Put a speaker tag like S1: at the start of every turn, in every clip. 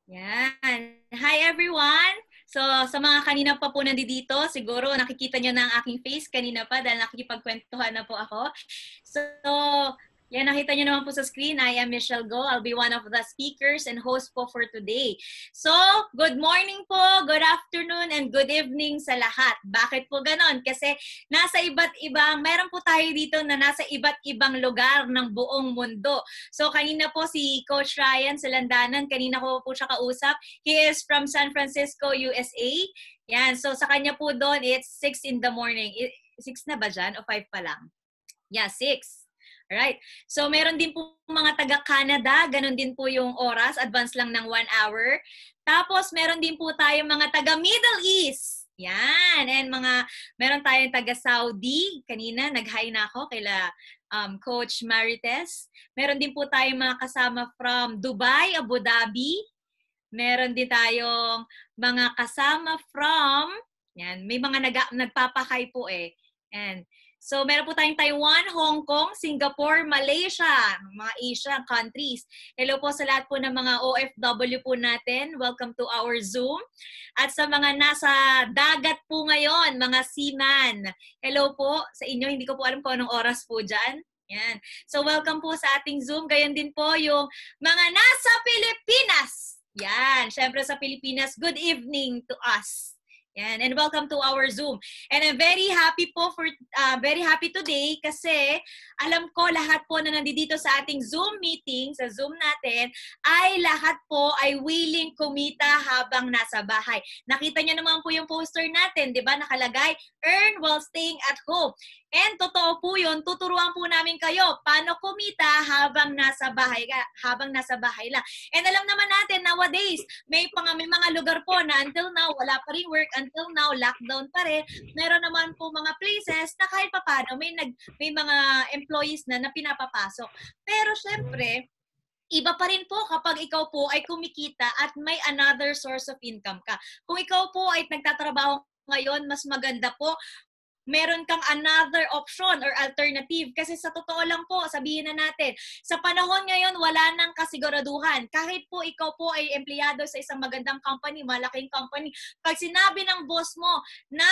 S1: Yan. Hi everyone! So, sa mga kanina pa po nandito, siguro nakikita nyo na ang aking face kanina pa dahil nakikipagkwentuhan na po ako. So, yan, nakita nyo naman po sa screen. I am Michelle Go. I'll be one of the speakers and host po for today. So, good morning po, good afternoon, and good evening sa lahat. Bakit po ganon? Kasi nasa iba't ibang, mayroon po tayo dito na nasa iba't ibang lugar ng buong mundo. So, kanina po si Coach Ryan sa Landanan, kanina ko po siya kausap. He is from San Francisco, USA. Yan, so sa kanya po doon, it's 6 in the morning. 6 na ba dyan? O 5 pa lang? Yeah, 6. Alright. So, meron din po mga taga-Canada. Ganon din po yung oras. Advance lang ng 1 hour. Tapos, meron din po tayong mga taga-Middle East. Yan. And meron tayong taga-Saudi. Kanina, nag-hi na ako kaila Coach Marites. Meron din po tayong mga kasama from Dubai, Abu Dhabi. Meron din tayong mga kasama from, yan, may mga nagpapakay po eh. And so, meron po tayong Taiwan, Hong Kong, Singapore, Malaysia, mga Asian countries. Hello po sa lahat po ng mga OFW po natin. Welcome to our Zoom. At sa mga nasa dagat po ngayon, mga seaman. Hello po sa inyo. Hindi ko po alam kung anong oras po dyan. Yan. So, welcome po sa ating Zoom. Gayon din po yung mga nasa Pilipinas. Yan. Siyempre sa Pilipinas, good evening to us. Yan. And welcome to our Zoom. And I'm very happy po very happy today kasi alam ko lahat po na nandito sa ating Zoom meeting, sa Zoom natin, ay lahat po ay willing kumita habang nasa bahay. Nakita niyo naman po yung poster natin, di ba? Nakalagay, earn while staying at home. And totoo po yun, tuturuan po namin kayo paano kumita habang nasa bahay lang. And alam naman natin, nowadays, may mga lugar po na until now, wala pa rin work, until now, lockdown pa rin. Meron naman po mga places na kahit papano, may mga employees na pinapapasok. Pero syempre, iba pa rin po kapag ikaw po ay kumikita at may another source of income ka. Kung ikaw po ay nagtatrabaho ngayon, mas maganda po meron kang another option or alternative. Kasi sa totoo lang po, sabihin na natin, sa panahon ngayon, wala nang kasiguraduhan. Kahit po ikaw po ay empleyado sa isang magandang company, malaking company, pag sinabi ng boss mo na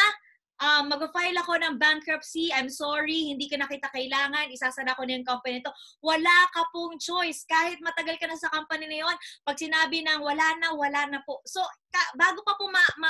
S1: mag-file ako ng bankruptcy, I'm sorry, hindi ka na kita kailangan, isasara ko na yung company nito. Wala ka pong choice. Kahit matagal ka na sa company na yun, pag sinabi ng wala na po. So, bago pa po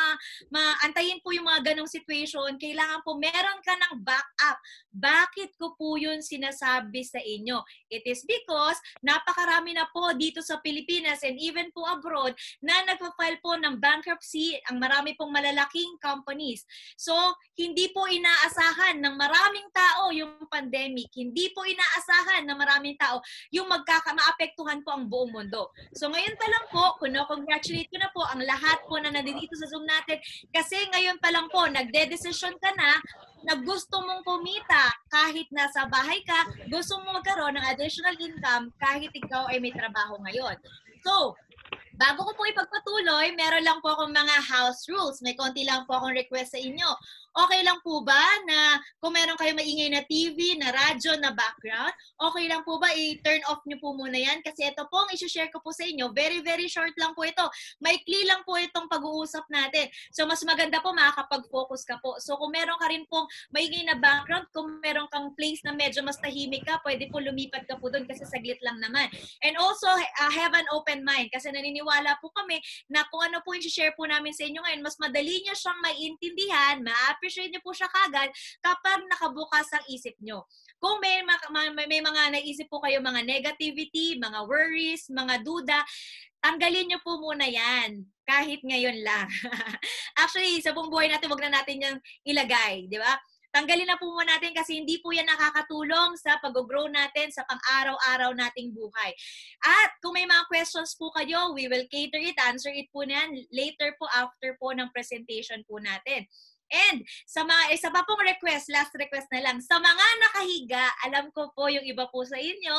S1: antayin po yung mga ganong situation, kailangan po meron ka ng backup. Bakit ko po yun sinasabi sa inyo? It is because napakarami na po dito sa Pilipinas and even po abroad na nagpa-file po ng bankruptcy ang marami pong malalaking companies. So, hindi po inaasahan ng maraming tao yung pandemic. Hindi po inaasahan ng maraming tao yung maapektuhan po ang buong mundo. So, ngayon pa lang po, congratulate ko na po ang lahat po na nandito sa Zoom natin kasi ngayon pa lang po, nagde-decision ka na gusto mong kumita kahit nasa bahay ka, gusto mong magkaroon ng additional income kahit ikaw ay may trabaho ngayon. So, bago ko po ipagpatuloy, meron lang po akong mga house rules. May konti lang po akong request sa inyo. Okay lang po ba na kung meron kayong maingay na TV, na radyo, na background, okay lang po ba i-turn off nyo po muna yan? Kasi ito po ang isi-share ko po sa inyo. Very, very short lang po ito. Maikli lang po itong pag-uusap natin. So, mas maganda po makakapag-focus ka po. So, kung meron ka rin pong maingay na background, kung meron kang place na medyo mas tahimik ka, pwede po lumipat ka po doon kasi saglit lang naman. And also, have an open mind kasi naniniwala po kami na kung ano po yung share po namin sa inyo ngayon, mas madali niya siyang maiintindihan, ma-appreciate niyo po siya kagad kapag nakabukas ang isip niyo. Kung may mga naisip po kayo, mga negativity, mga worries, mga duda, tanggalin niyo po muna yan. Kahit ngayon lang. Actually, sa buong buhay natin, wag na natin yung ilagay. Di ba? Tanggalin na po muna natin kasi hindi po yan nakakatulong sa pag-grow natin sa pang-araw-araw nating buhay. At kung may mga questions po kayo, we will cater it, answer it po na later po after po ng presentation po natin. And sa mga isa pa pong request, last request na lang, sa mga nakahiga, alam ko po yung iba po sa inyo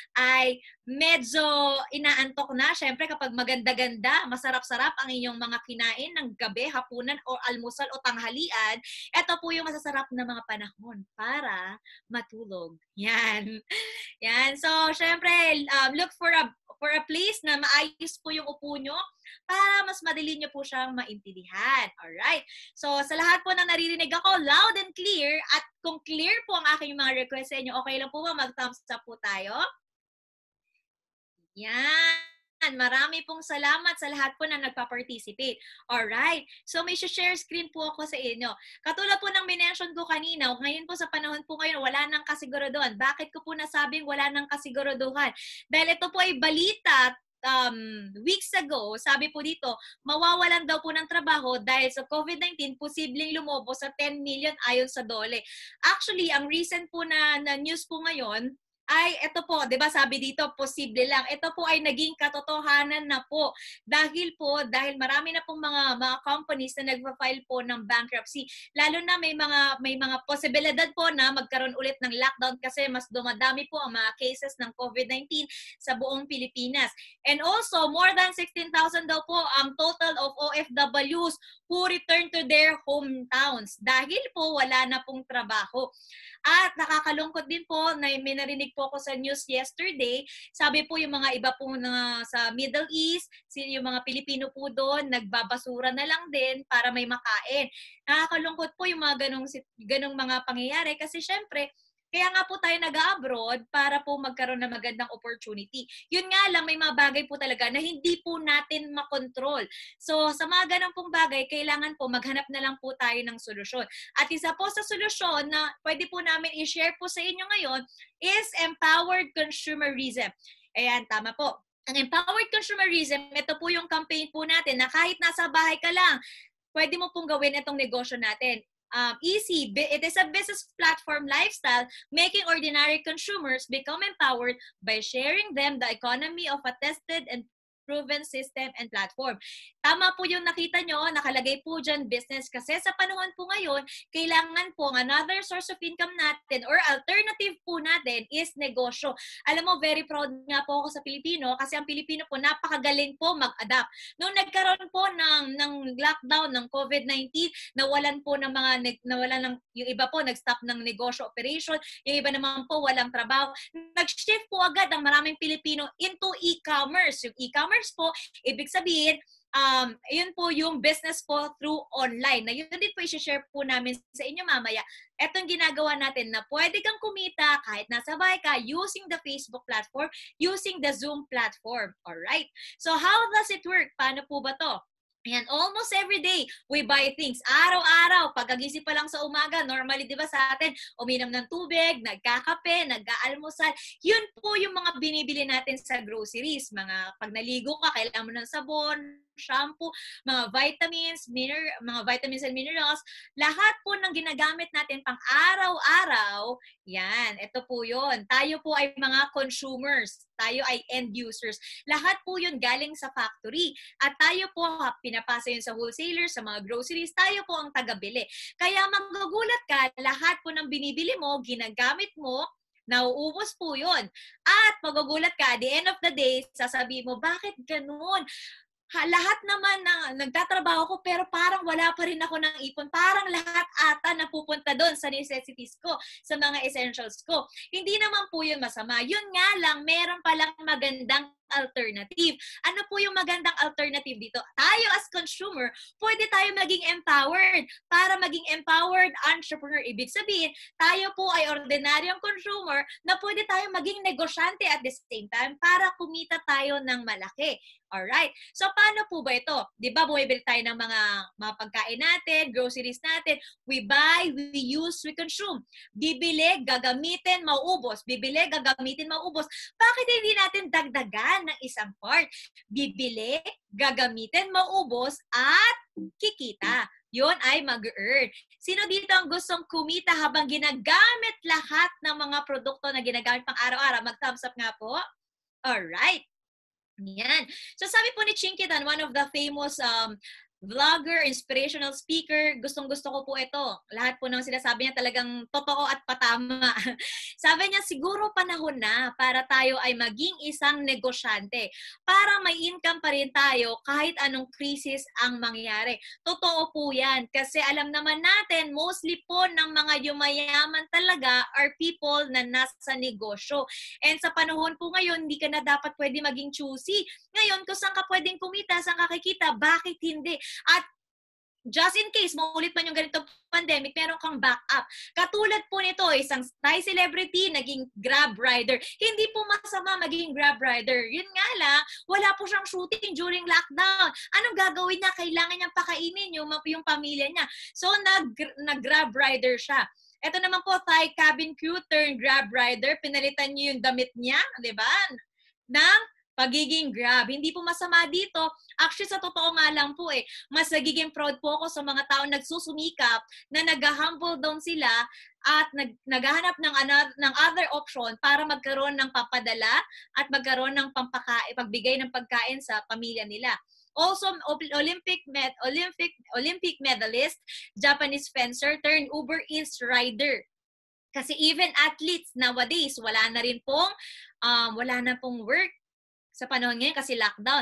S1: ay medyo inaantok na. Syempre kapag maganda-ganda, masarap-sarap ang inyong mga kinain ng gabi, hapunan o almusal o tanghalian, ito po yung masasarap na mga panahon para matulog. Yan. Yan. So syempre, look for for a place na maayos po yung upo nyo para mas madali nyo po siyang maintindihan. Alright? So, sa lahat po na naririnig ako, loud and clear, at kung clear po ang aking mga request sa inyo, okay lang po ba mag-thumbs up po tayo? Yan. Marami pong salamat sa lahat po na nagpa-participate. Alright. So, may share screen po ako sa inyo. Katulad po ng minention ko kanina, ngayon po sa panahon po ngayon, wala nang kasiguraduhan. Bakit ko po nasabing wala nang kasiguraduhan? Dahil ito po ay balita weeks ago, sabi po dito, mawawalan daw po ng trabaho dahil sa COVID-19, posibleng lumobo sa 10 million ayon sa DOLE. Actually, ang recent po na news po ngayon, ay ito po, 'di ba sabi dito posible lang. Ito po ay naging katotohanan na po dahil marami na pong mga companies na nagfa-file po ng bankruptcy. Lalo na may mga posibilidad po na magkaroon ulit ng lockdown kasi mas dumadami po ang mga cases ng COVID-19 sa buong Pilipinas. And also, more than 16,000 daw po ang total of OFWs who return to their hometowns dahil po wala na pong trabaho. At nakakalungkot din po na may narinig po ako sa news yesterday, sabi po yung mga iba po sa Middle East, yung mga Pilipino po doon, nagbabasura na lang din para may makain. Nakakalungkot po yung mga ganong mga pangyayari kasi syempre, kaya nga po tayo nag-abroad para po magkaroon ng magandang opportunity. Yun nga lang, may mga bagay po talaga na hindi po natin makontrol. So, sa mga ganang pong bagay, kailangan po maghanap na lang po tayo ng solusyon. At isa po sa solusyon na pwede po namin i-share po sa inyo ngayon is empowered consumerism. Ayan, tama po. Ang empowered consumerism, ito po yung campaign po natin na kahit nasa bahay ka lang, pwede mo pong gawin itong negosyo natin. Easy. It is a business platform lifestyle making ordinary consumers become empowered by sharing them the economy of a tested and proven system and platform. Tama po yung nakita nyo, nakalagay po dyan business kasi sa panahon po ngayon, kailangan po another source of income natin or alternative po natin is negosyo. Alam mo, very proud nga po ako sa Pilipino kasi ang Pilipino po napakagaling po mag-adapt. Nung nagkaroon po ng lockdown ng COVID-19, nawalan yung iba po nag-stop ng negosyo operation, yung iba naman po walang trabaho. Nag-shift po agad ang maraming Pilipino into e-commerce. Yung e-commerce po, ibig sabihin, yun po yung business po through online. Na yun din po i-share po namin sa inyo mamaya. Etong ginagawa natin na pwede kang kumita kahit nasa bahay ka using the Facebook platform, using the Zoom platform. Alright? So how does it work? Paano po ba to? Ayan, almost every day, we buy things. Araw-araw, pagkagising pa lang sa umaga, normally, di ba sa atin, uminom ng tubig, nagkakape, nag-aalmusal. Yun po yung mga binibili natin sa groceries. Pag naligo ka, kailangan mo ng sabon, shampoo, mga vitamins and minerals. Lahat po ng ginagamit natin pang araw-araw, yan, ito po yun. Tayo po ay mga consumers. Tayo ay end users. Lahat po yun galing sa factory. At tayo po, pinapasa yun sa wholesalers, sa mga groceries, tayo po ang taga-bili. Kaya magugulat ka, lahat po ng binibili mo, ginagamit mo, nauubos po yun. At magugulat ka, at the end of the day, sasabihin mo, bakit ganun? Lahat naman na nagtatrabaho ko pero parang wala pa rin ako ng ipon. Parang lahat ata napupunta doon sa necessities ko, sa mga essentials ko. Hindi naman po yun masama. Yun nga lang, meron palang magandang alternative. Ano po yung magandang alternative dito? Tayo as consumer, pwede tayo maging empowered. Para maging empowered entrepreneur, ibig sabihin, tayo po ay ordinaryong consumer na pwede tayo maging negosyante at the same time para kumita tayo ng malaki. Alright. So, paano po ba ito? Di ba, bumibili tayo ng mga pagkain natin, groceries natin. We buy, we use, we consume. Bibili, gagamitin, mauubos. Bibili, gagamitin, mauubos. Bakit hindi natin dagdagan ng isang part? Bibili, gagamitin, mauubos, at kikita. Yun ay mag-earn. Sino dito ang gustong kumita habang ginagamit lahat ng mga produkto na ginagamit pang araw-araw? Mag-thumbs up nga po. Alright. Yan. So sabi po ni Chinkitan, one of the famous vlogger, inspirational speaker. Gustong-gusto ko po ito. Lahat po ng sinasabi niya talagang totoo at patama. Sabi niya, siguro panahon na para tayo ay maging isang negosyante. Para may income pa rin tayo kahit anong krisis ang mangyari. Totoo po yan. Kasi alam naman natin, mostly po ng mga yumayaman talaga are people na nasa negosyo. And sa panahon po ngayon, hindi ka na dapat pwede maging choosy. Ngayon, kung saan ka pwedeng kumita, saan ka kikita, bakit hindi? At just in case, maulit man yung ganitong pandemic, meron kang backup. Katulad po nito, isang Thai celebrity, naging Grab rider. Hindi po masama maging Grab rider. Yun nga lang, wala po siyang shooting during lockdown. Anong gagawin niya? Kailangan niyang pakainin yung pamilya niya. So, nag-Grab rider siya. Ito naman po, Thai cabin crew turned Grab rider. Pinalitan niyo yung damit niya, di ba? Ng pagiging Grab. Hindi po masama dito. Actually, sa totoo nga lang po mas nagiging proud po ako sa mga taong nagsusumikap na nag-humble down sila at naghahanap ng other option para magkaroon ng papadala at magkaroon ng pagbigay ng pagkain sa pamilya nila. Also, Olympic medalist, Japanese fencer turned Uber Eats rider. Kasi even athletes nowadays, wala na pong work sa panahon ngayon kasi lockdown.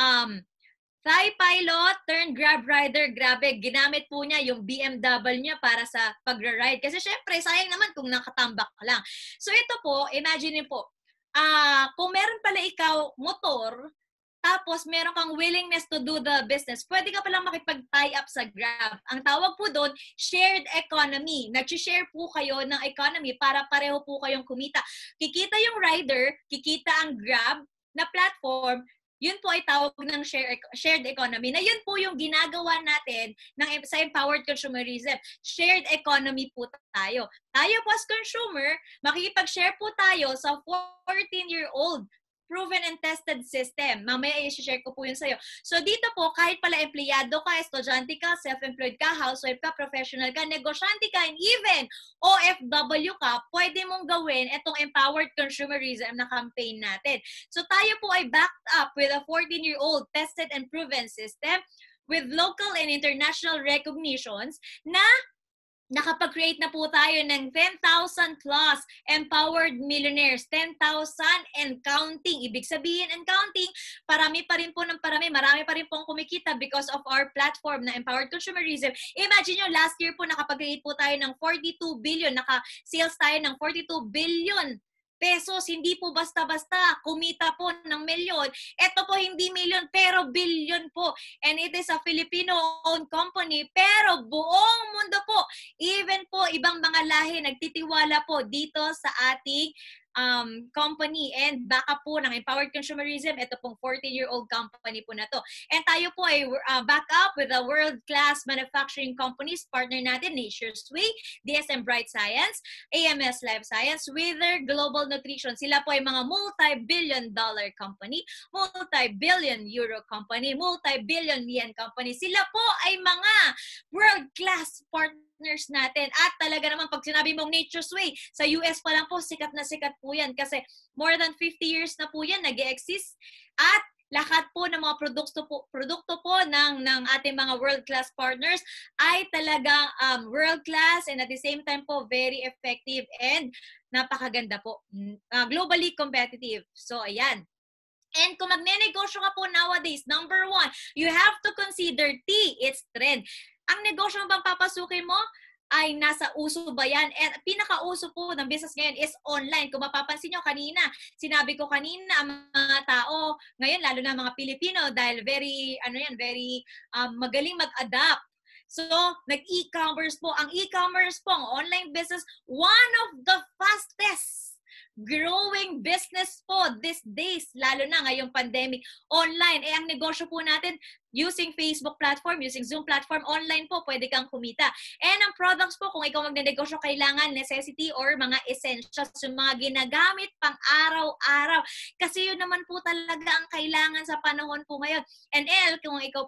S1: Thai pilot turned Grab rider. Grabe, ginamit po niya yung BMW niya para sa pagra-ride. Kasi syempre, sayang naman kung nakatambak ka lang. So ito po, imagine po, kung meron pala ikaw motor, tapos meron kang willingness to do the business, pwede ka palang makipag-tie up sa Grab. Ang tawag po doon, shared economy. Nag-share po kayo ng economy para pareho po kayong kumita. Kikita yung rider, kikita ang Grab na platform, yun po ay tawag ng shared economy. Na yun po yung ginagawa natin sa empowered consumerism. Shared economy po tayo. Tayo po as consumer, makikipag-share po tayo sa 14-year-old proven and tested system. Mamaya i-share ko po yun sa'yo. So dito po, kahit pala empleyado ka, estudyante ka, self-employed ka, housewife ka, professional ka, negosyante ka, and even OFW ka, pwede mong gawin itong empowered consumerism na campaign natin. So tayo po ay backed up with a 14-year-old tested and proven system with local and international recognitions na nakapag-create na po tayo ng 10,000 plus empowered millionaires. 10,000 and counting. Ibig sabihin and counting, marami pa rin pong kumikita because of our platform na empowered consumerism. Imagine nyo, last year po nakapag-create po tayo ng 42 billion, naka-sales tayo ng 42 billion pesos. Hindi po basta-basta kumita po ng milyon. Ito po hindi milyon pero billion po. And it is a Filipino-owned company pero buong mundo po. Even po ibang mga lahi nagtitiwala po dito sa ating company and backup po ng empowered consumerism. Ito pong 14-year-old company po na to. And tayo po ay back up with the world-class manufacturing companies, partner natin, Nature's Way, DSM Bright Science, AMS Life Science, Wither Global Nutrition. Sila po ay mga multi-billion dollar company, multi-billion euro company, multi-billion yen company. Sila po ay mga world-class partners natin. At talaga naman, pag sinabi mong Nature's Way, sa US pa lang po, sikat na sikat po yan. Kasi more than 50 years na po yan, nag-exist. At lahat po ng mga produkto po ng ating mga world-class partners ay talagang world-class and at the same time po, very effective and napakaganda po. Globally competitive. So, ayan. And kung magne-negosyo ka po nowadays, number one, you have to consider its trend. Ang negosyo bang papasukin mo ay nasa uso ba yan? And pinaka-uso po ng business ngayon is online. Kung mapapansin nyo kanina, sinabi ko kanina, ang mga tao ngayon, lalo na mga Pilipino, dahil very magaling mag-adapt. So, nag-e-commerce po. Ang e-commerce po, ang online business, one of the fastest growing business po these days, lalo na ngayong pandemic, online. Ang negosyo po natin, using Facebook platform, using Zoom platform, online po, pwede kang kumita. And ang products po, kung ikaw magne-negosyo, kailangan necessity or mga essentials, yung mga ginagamit pang araw-araw. Kasi yun naman po talaga ang kailangan sa panahon po ngayon. And kung ikaw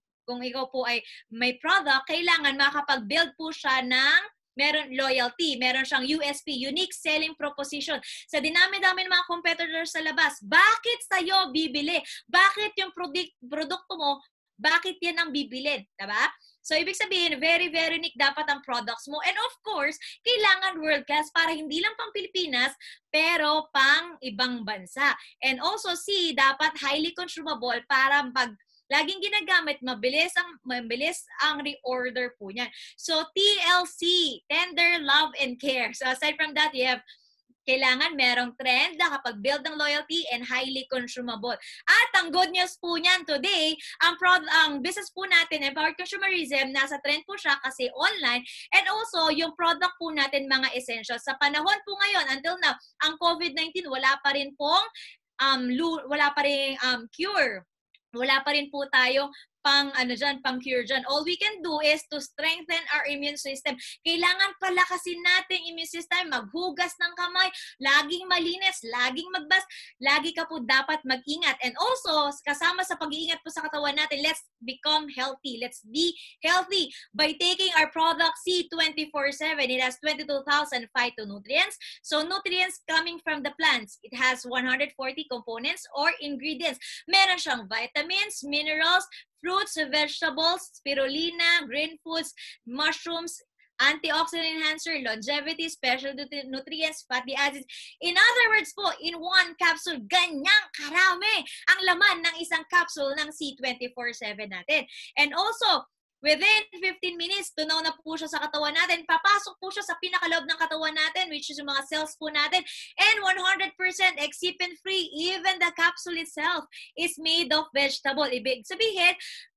S1: po ay may product, kailangan makapag-build po siya ng meron loyalty, meron siyang USP, unique selling proposition. Sa dinami-dami ng mga competitors sa labas, bakit sa'yo bibili? Bakit yung produkto mo bakit yan ang bibilin, diba? So, ibig sabihin, very, very unique dapat ang products mo. And of course, kailangan world-class para hindi lang pang Pilipinas, pero pang ibang bansa. And also, C, dapat highly consumable para pag laging ginagamit, mabilis ang reorder po niyan. So, TLC, tender love and care. So, aside from that, you have kailangan merong trend na kapag build ng loyalty and highly consumable. At ang good news po niyan today, ang business po natin, Empowered Consumerism, nasa trend po siya kasi online, and also yung product po natin mga essentials. Sa panahon po ngayon, until now, ang COVID-19 wala pa rin cure. Wala pa rin po tayong pang cure dyan. All we can do is to strengthen our immune system. Kailangan palakasin natin immune system, maghugas ng kamay, laging malinis, laging lagi ka po dapat mag-ingat. And also, kasama sa pag-iingat po sa katawan natin, let's become healthy. Let's be healthy by taking our product C24/7. It has 22,000 phytonutrients. So, nutrients coming from the plants. It has 140 components or ingredients. Meron siyang vitamins, minerals, fruits, vegetables, spirulina, green foods, mushrooms, antioxidant enhancer, longevity, special nutrients, fatty acids. In other words po, in one capsule, ganyang karami ang laman ng isang capsule ng C24/7 natin. And also, within 15 minutes, tunaw na po siya sa katawan natin. Papasok po siya sa pinakaloob ng katawan natin, which is yung mga cells po natin. And 100% excipient-free. Even the capsule itself is made of vegetable. Ibig sabihin,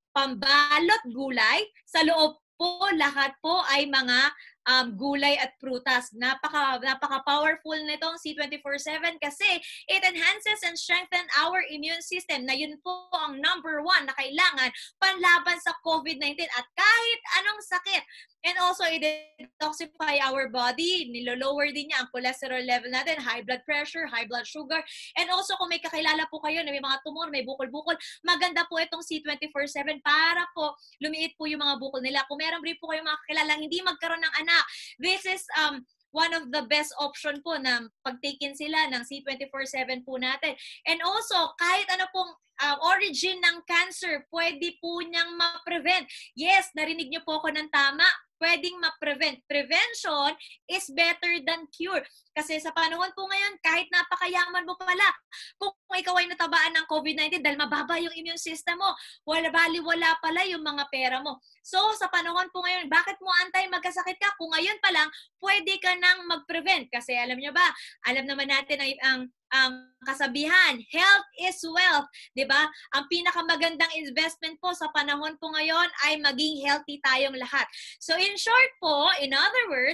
S1: pambalot gulay. Sa loob po, lahat po ay mga gulay at prutas. Napaka-powerful nitong C24/7 kasi it enhances and strengthens our immune system na yun po ang number 1 na kailangan panlaban sa COVID-19 at kahit anong sakit. And also, i-detoxify our body. Nilo-lower din niya ang cholesterol level natin, high blood pressure, high blood sugar. And also, kung may kakilala po kayo na may mga tumor, may bukol-bukol, maganda po itong C24/7 para po lumiit po yung mga bukol nila. Kung meron rin po kayong mga kakilala hindi magkaroon ng anak, this is one of the best option po na pag-taken sila ng C24/7 po natin. And also, kahit ano pong origin ng cancer, pwede po niyang ma-prevent. Yes, narinig niyo po ako ng tama. Pwedeng ma-prevent. Prevention is better than cure. Kasi sa panahon po ngayon, kahit napakayaman mo pala, kung ikaw ay natabaan ng COVID-19 dahil mababa yung immune system mo, wala pala yung mga pera mo. So, sa panahon po ngayon, bakit mo antay magkasakit ka? Kung ngayon pa lang, pwede ka nang mag-prevent. Kasi alam niyo ba, alam naman natin ang kasabihan, health is wealth, 'di ba? Ang pinakamagandang investment po sa panahon po ngayon ay maging healthy tayong lahat. So in short po, in other words,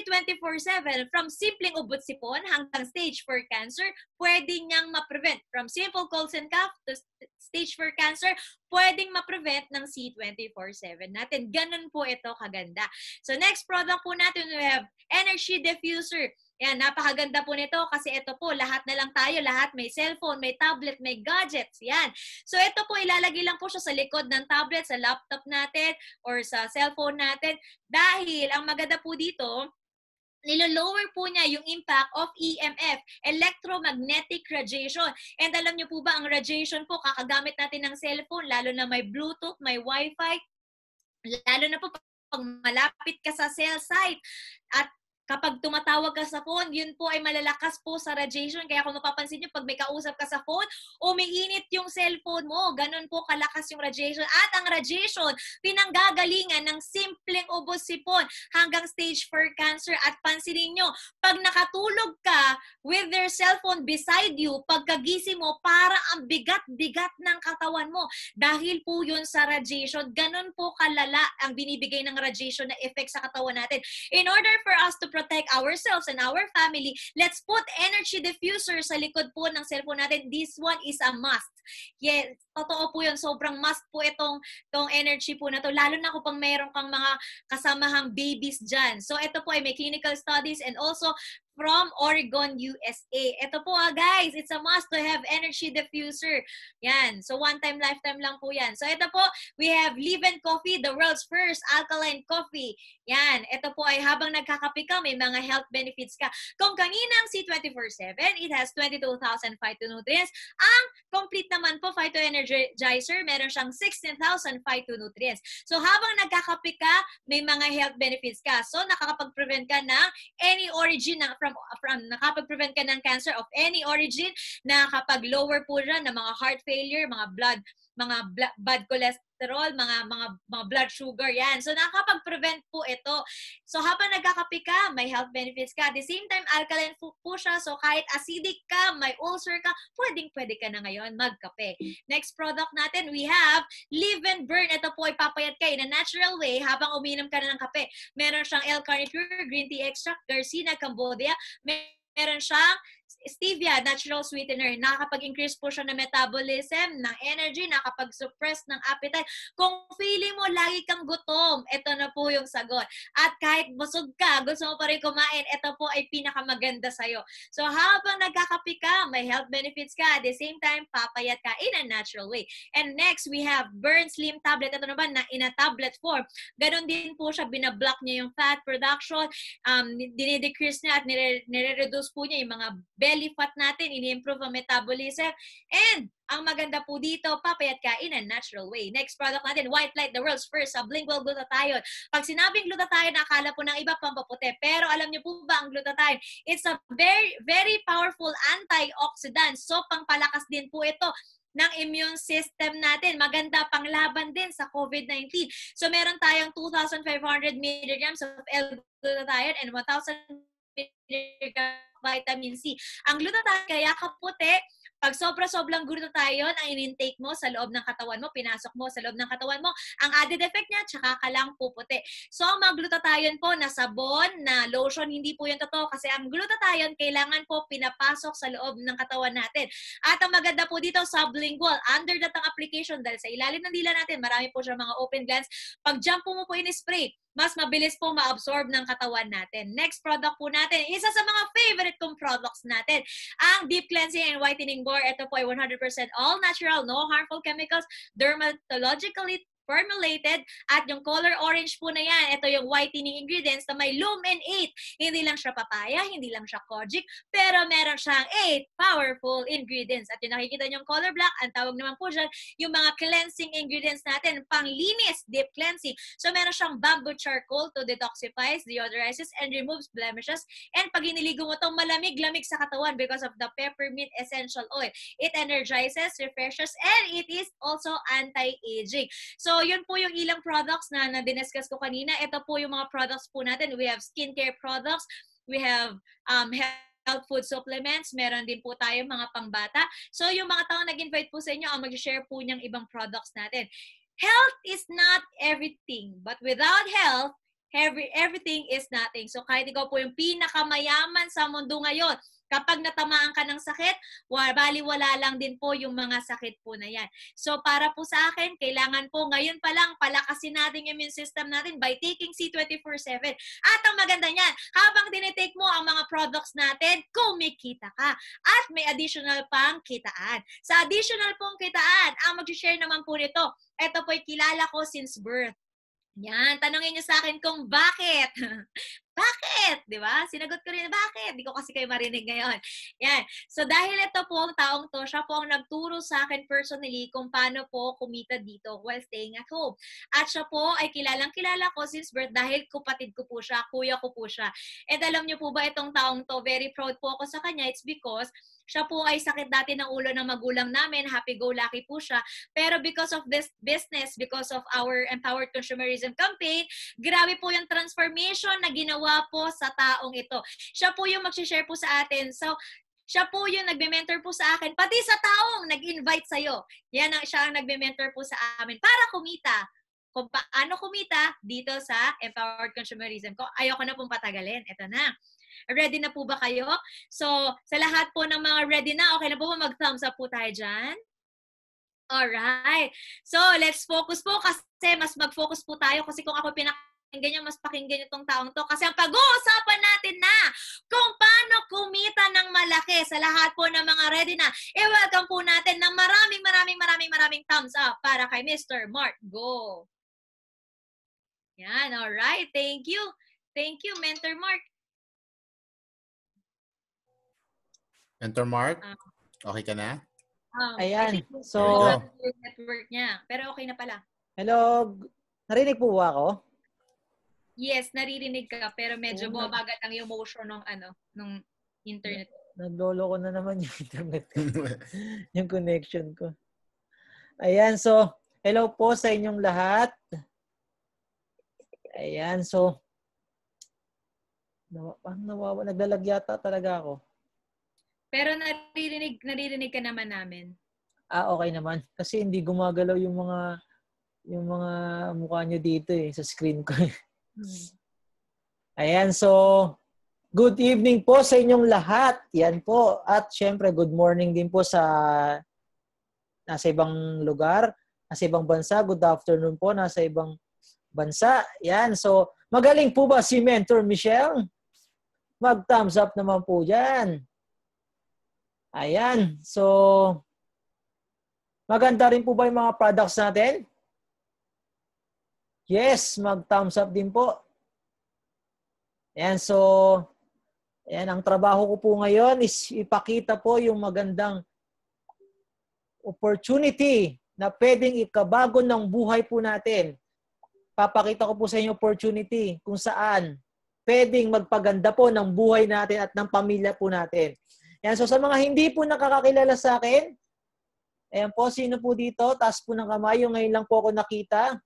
S1: C24/7 from simpleng ubot-sipon hanggang stage 4 cancer, pwede niyang ma-prevent. From simple colds and cough to stage 4 cancer, pwedeng ma-prevent ng C24/7 natin. Ganun po ito kaganda. So next product po natin, we have Energy Diffuser. Yan, napakaganda po nito kasi ito po, lahat na lang tayo, lahat may cellphone, may tablet, may gadgets. Yan. So ito po, ilalagay lang po siya sa likod ng tablet, sa laptop natin, or sa cellphone natin. Dahil, ang maganda po dito, nilo-lower po niya yung impact of EMF, electromagnetic radiation. And alam niyo po ba, ang radiation po, kakagamit natin ng cellphone, lalo na may Bluetooth, may Wi-Fi, lalo na po pag malapit ka sa cell site. At kapag tumatawag ka sa phone, yun po ay malalakas po sa radiation. Kaya kung mapapansin nyo, pag may kausap ka sa phone, umiinit yung cellphone mo. Ganun po kalakas yung radiation. At ang radiation, pinanggagalingan ng simpleng ubos-sipon hanggang stage 4 cancer. At pansinin nyo, pag nakatulog ka with their cellphone beside you, pagkagising mo, para ang bigat-bigat ng katawan mo. Dahil po yun sa radiation. Ganun po kalala ang binibigay ng radiation na effect sa katawan natin. In order for us to protect ourselves and our family, let's put energy diffuser sa likod po ng cellphone natin. This one is a must. Yes, totoo po yun. Sobrang must po itong energy po na to. Lalo na kung mayroon kang mga kasamahang babies dyan. So ito po ay may clinical studies and also from Oregon, USA. Ito po guys, it's a must to have energy diffuser. Yan. So one time, lifetime lang po yan. So ito po, we have Live Coffee, the world's first alkaline coffee. Yan. Ito po ay habang nagkakape ka, may mga health benefits ka. Kung kaninang C24/7, it has 22,000 phytonutrients. Ang complete naman po, phytoenergizer, meron siyang 16,000 phytonutrients. So habang nagkakape ka, may mga health benefits ka. So nakakapag-prevent ka ng any origin from nakapag-prevent ka ng cancer of any origin, nakakapag-lower po siya ng mga heart failure, mga bad cholesterol, mga blood sugar, yan. So nakakapag-prevent po ito. So habang nagkakape ka, may health benefits ka. At the same time, alkaline po siya. So kahit acidic ka, may ulcer ka, pwedeng-pwede ka na ngayon magkape. Next product natin, we have Live and Burn. Ito po ay papayat ka in a natural way habang uminom ka na ng kape. Meron siyang L-carnitine, green tea extract, Garcinia, Cambodia. Meron siyang stevia, natural sweetener. Nakakapag-increase po siya ng metabolism, ng energy, nakakapag-suppress ng appetite. Kung feeling mo lagi kang gutom, ito na po yung sagot. At kahit busog ka, gusto mo pa rin kumain, ito po ay pinakamaganda sa'yo. So habang nagkakape ka, may health benefits ka. At the same time, papayat ka in a natural way. And next, we have Burn Slim Tablet. Ito naman na in a tablet form. Ganon din po siya, binablock niya yung fat production, dinidecrease niya at nire-reduce po niya yung mga belly fat natin, ini-improve ang metabolism, and ang maganda po dito, papayat ka in a natural way. Next product natin, White Light, the world's first sublingual glutathione. Pag sinabing glutathione, nakakala po ng iba pampaputi. Pero alam niyo po ba ang glutathione? It's a very, very powerful antioxidant. So, pangpalakas din po ito ng immune system natin. Maganda panglaban din sa COVID-19. So, meron tayong 2,500 milligrams of L-glutathione and 1,000 milligrams vitamin C. Ang glutathione kaya kaputi, pag sobra-sobrang glutathione ang in-intake mo sa loob ng katawan mo, pinasok mo sa loob ng katawan mo, ang added effect niya, tsaka ka lang puputi. So, ang mga glutathione po na sabon, na lotion, hindi po yung totoo kasi ang glutathione kailangan po pinapasok sa loob ng katawan natin. At ang maganda po dito, sublingual, under the tongue application, dahil sa ilalim ng dila natin, marami po siya mga open glands. Pag jump mo po in-spray, mas mabilis po ma-absorb ng katawan natin. Next product po natin, isa sa mga favorite kong products natin, ang Deep Cleansing and Whitening Bar. Ito po ay 100% all natural, no harmful chemicals, dermatologically formulated, at yung color orange po na yan, ito yung whitening ingredients na may Lumen 8. Hindi lang siya papaya, hindi lang siya kojic, pero meron siyang 8 powerful ingredients. At yung nakikita nyo yung color black, ang tawag naman po dyan, yung mga cleansing ingredients natin, panglinis, deep cleansing. So meron siyang bamboo charcoal to detoxifies, deodorizes, and removes blemishes. And pag iniligo mo itong malamig-lamig sa katawan because of the peppermint essential oil. It energizes, refreshes, and it is also anti-aging. So, yun po yung ilang products na diniscuss ko kanina. Ito po yung mga products po natin. We have skincare products. We have health food supplements. Meron din po tayo mga pangbata. So, yung mga taong nag-invite po sa inyo, ang mag-share po niyang ibang products natin. Health is not everything. But without health, everything is nothing. So, kahit ikaw po yung pinakamayaman sa mundo ngayon, kapag natamaan ka ng sakit, baliwala lang din po yung mga sakit po na yan. So, para po sa akin, kailangan po ngayon pa lang palakasin natin yung immune system natin by taking C24/7. At ang maganda niyan, habang tinitake mo ang mga products natin, kumikita ka. At may additional pang kitaan. Sa additional pong kitaan, ang mag-share naman po nito, ito po'y kilala ko since birth. Yan, tanongin niyo sa akin kung bakit. Bakit? Di ba? Sinagot ko rin, bakit? Di ko kasi kayo marinig ngayon. Yan. So, dahil ito po, ang taong to, siya po ang nagturo sa akin personally kung paano po kumita dito while staying at home. At siya po ay kilalang-kilala ko since birth dahil kapatid ko po siya, kuya ko po siya. And alam niyo po ba itong taong to, very proud po ako sa kanya. It's because siya po ay sakit dati ng ulo ng magulang namin. Happy-go-lucky po siya. Pero because of this business, because of our Empowered Consumerism campaign, grabe po yung transformation na ginawa po sa taong ito. Siya po yung mag-share po sa atin. So, siya po yung nagbe-mentor po sa akin, pati sa taong nag-invite sa'yo. Siya ang nagbe-mentor po sa amin para kumita. Kung paano kumita dito sa Empowered Consumerism. Ayoko na pong patagalin. Ito na. Ready na po ba kayo? So, sa lahat po ng mga ready na, okay na po ba mag-thumbs up po tayo dyan? Alright. So, let's focus po kasi mas mag-focus po tayo kasi kung ako pakinggan nyo, mas pakinggan nyo tong taong to. Kasi ang pag-uusapan natin na kung paano kumita ng malaki sa lahat po ng mga ready na. I-welcome po natin ng maraming thumbs up para kay Mr. Mark. Go! Yan, alright. Thank you. Thank you, Mentor Mark.
S2: Mentor Mark, okay ka na?
S3: Ayan. So,
S1: network niya. Pero okay na pala.
S3: Hello. Narinig po ba ako?
S1: Yes, naririnig ka. Pero medyo bumabagal ang yung motion ng nung internet.
S3: Naglolo ko na naman yung internet ko. Yung connection ko. Ayan. So, hello po sa inyong lahat. Ayan. So, naglalag yata talaga ako.
S1: Pero naririnig ka naman namin.
S3: Okay naman. Kasi hindi gumagalaw yung mga mukha nyo dito sa screen ko. Ayan, so good evening po sa inyong lahat. Yan po. At syempre, good morning din po sa nasa ibang lugar, nasa ibang bansa. Good afternoon po, nasa ibang bansa. Yan, so magaling po ba si Mentor Michelle? Mag-thumbs up naman po dyan. Ayan, so maganda rin po ba yung mga products natin? Yes, mag-thumbs up din po. Ayan, so ayan, ang trabaho ko po ngayon is ipakita po yung magandang opportunity na pwedeng ikabago ng buhay po natin. Papakita ko po sa inyo opportunity kung saan pwedeng magpaganda po ng buhay natin at ng pamilya po natin. Ayan, so sa mga hindi po nakakakilala sa akin, ayan po, sino po dito? Taas po ng kamay, yung ngayon lang po ako nakita.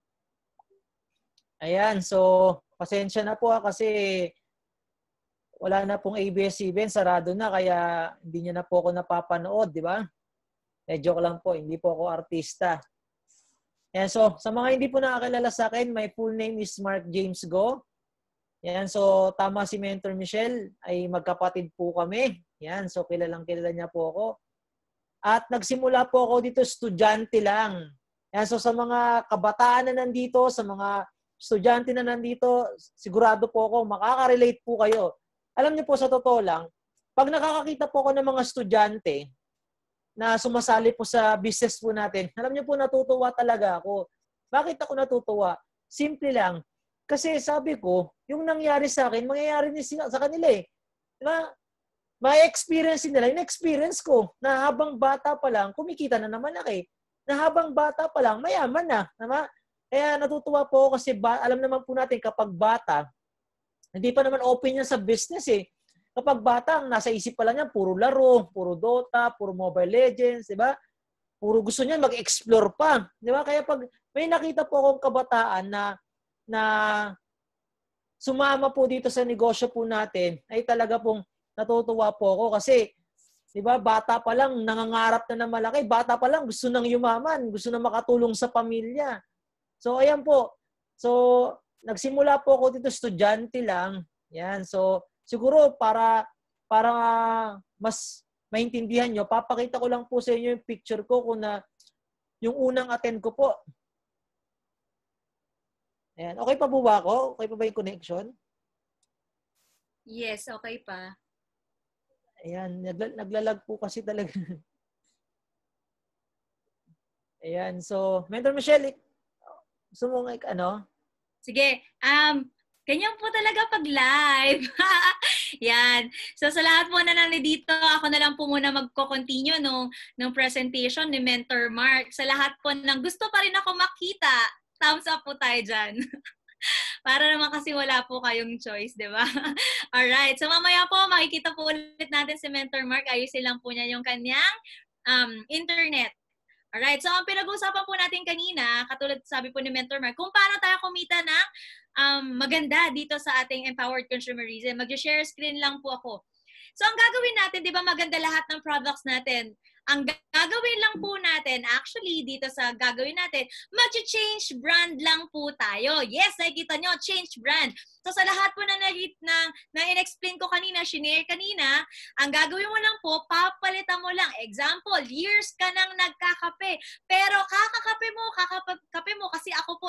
S3: Ayan, so pasensya na po kasi wala na pong ABS-CBN, sarado na, kaya hindi niya na po ako napapanood, di ba? Joke lang po, hindi po ako artista. Ayan, so sa mga hindi po nakakilala sa akin, my full name is Mark James Go. Ayan, so tama si Mentor Michelle, ay magkapatid po kami. Ayan, so kilala niya po ako. At nagsimula po ako dito, estudyante lang. Ayan, so sa mga kabataan na nandito, sa mga estudyante na nandito, sigurado po ako, makaka-relate po kayo. Alam niyo po, sa totoo lang, pag nakakakita po ako ng mga estudyante na sumasali po sa business po natin, alam niyo po, natutuwa talaga ako. Bakit ako natutuwa? Simple lang. Kasi sabi ko, yung nangyari sa akin, mangyayari din sa kanila eh. Diba? May experience nila. Yung experience ko, na habang bata pa lang, kumikita na naman ako eh. Na habang bata pa lang, mayaman na. Diba? Kaya natutuwa po ako kasi alam naman po natin kapag bata, hindi pa naman open yan sa business eh. Kapag bata, nasa isip pa lang yan, puro laro, puro Dota, puro Mobile Legends, di ba? Puro gusto niyan mag-explore pa. Di ba? Kaya pag may nakita po akong kabataan na sumama po dito sa negosyo po natin, ay talaga pong natutuwa po ako kasi di ba, bata pa lang, nangangarap na ng malaki. Bata pa lang, gusto nang yumaman, gusto nang makatulong sa pamilya. So, ayan po. So, nagsimula po ako dito, estudyante lang. Yan. So, siguro para mas maintindihan nyo, papakita ko lang po sa inyo yung picture ko kung na yung unang attend ko po. Ayan. Okay pa po ba ako? Okay pa ba yung connection?
S1: Yes, okay pa.
S3: Ayan. Naglalag po kasi talaga. Ayan. So, Mentor Michelle, gusto mo ano?
S1: Sige. Ganyan po talaga pag live. Yan. So sa lahat po na nandito, ako na lang po muna magko-continue nung presentation ni Mentor Mark. Sa lahat po ng gusto pa rin ako makita, thumbs up po tayo dyan. Para naman kasi wala po kayong choice, di ba? Alright. So mamaya po, makikita po ulit natin si Mentor Mark. Ayusin lang po niya yung kanyang internet. Alright, so ang pinag-uusapan po natin kanina, katulad sabi po ni Mentor Mark, kung paano tayo kumita ng maganda dito sa ating empowered consumerism. Mag-share screen lang po ako. So ang gagawin natin, di ba maganda lahat ng products natin? Ang gagawin lang po natin, actually dito sa gagawin natin, mag-change brand lang po tayo. Yes, nakikita nyo, change brand. So sa lahat po na in-explain ko kanina, shinare kanina, ang gagawin mo lang po, papalitan mo lang. Example, years ka nang nagkakape. Pero kakakape mo kasi ako po ay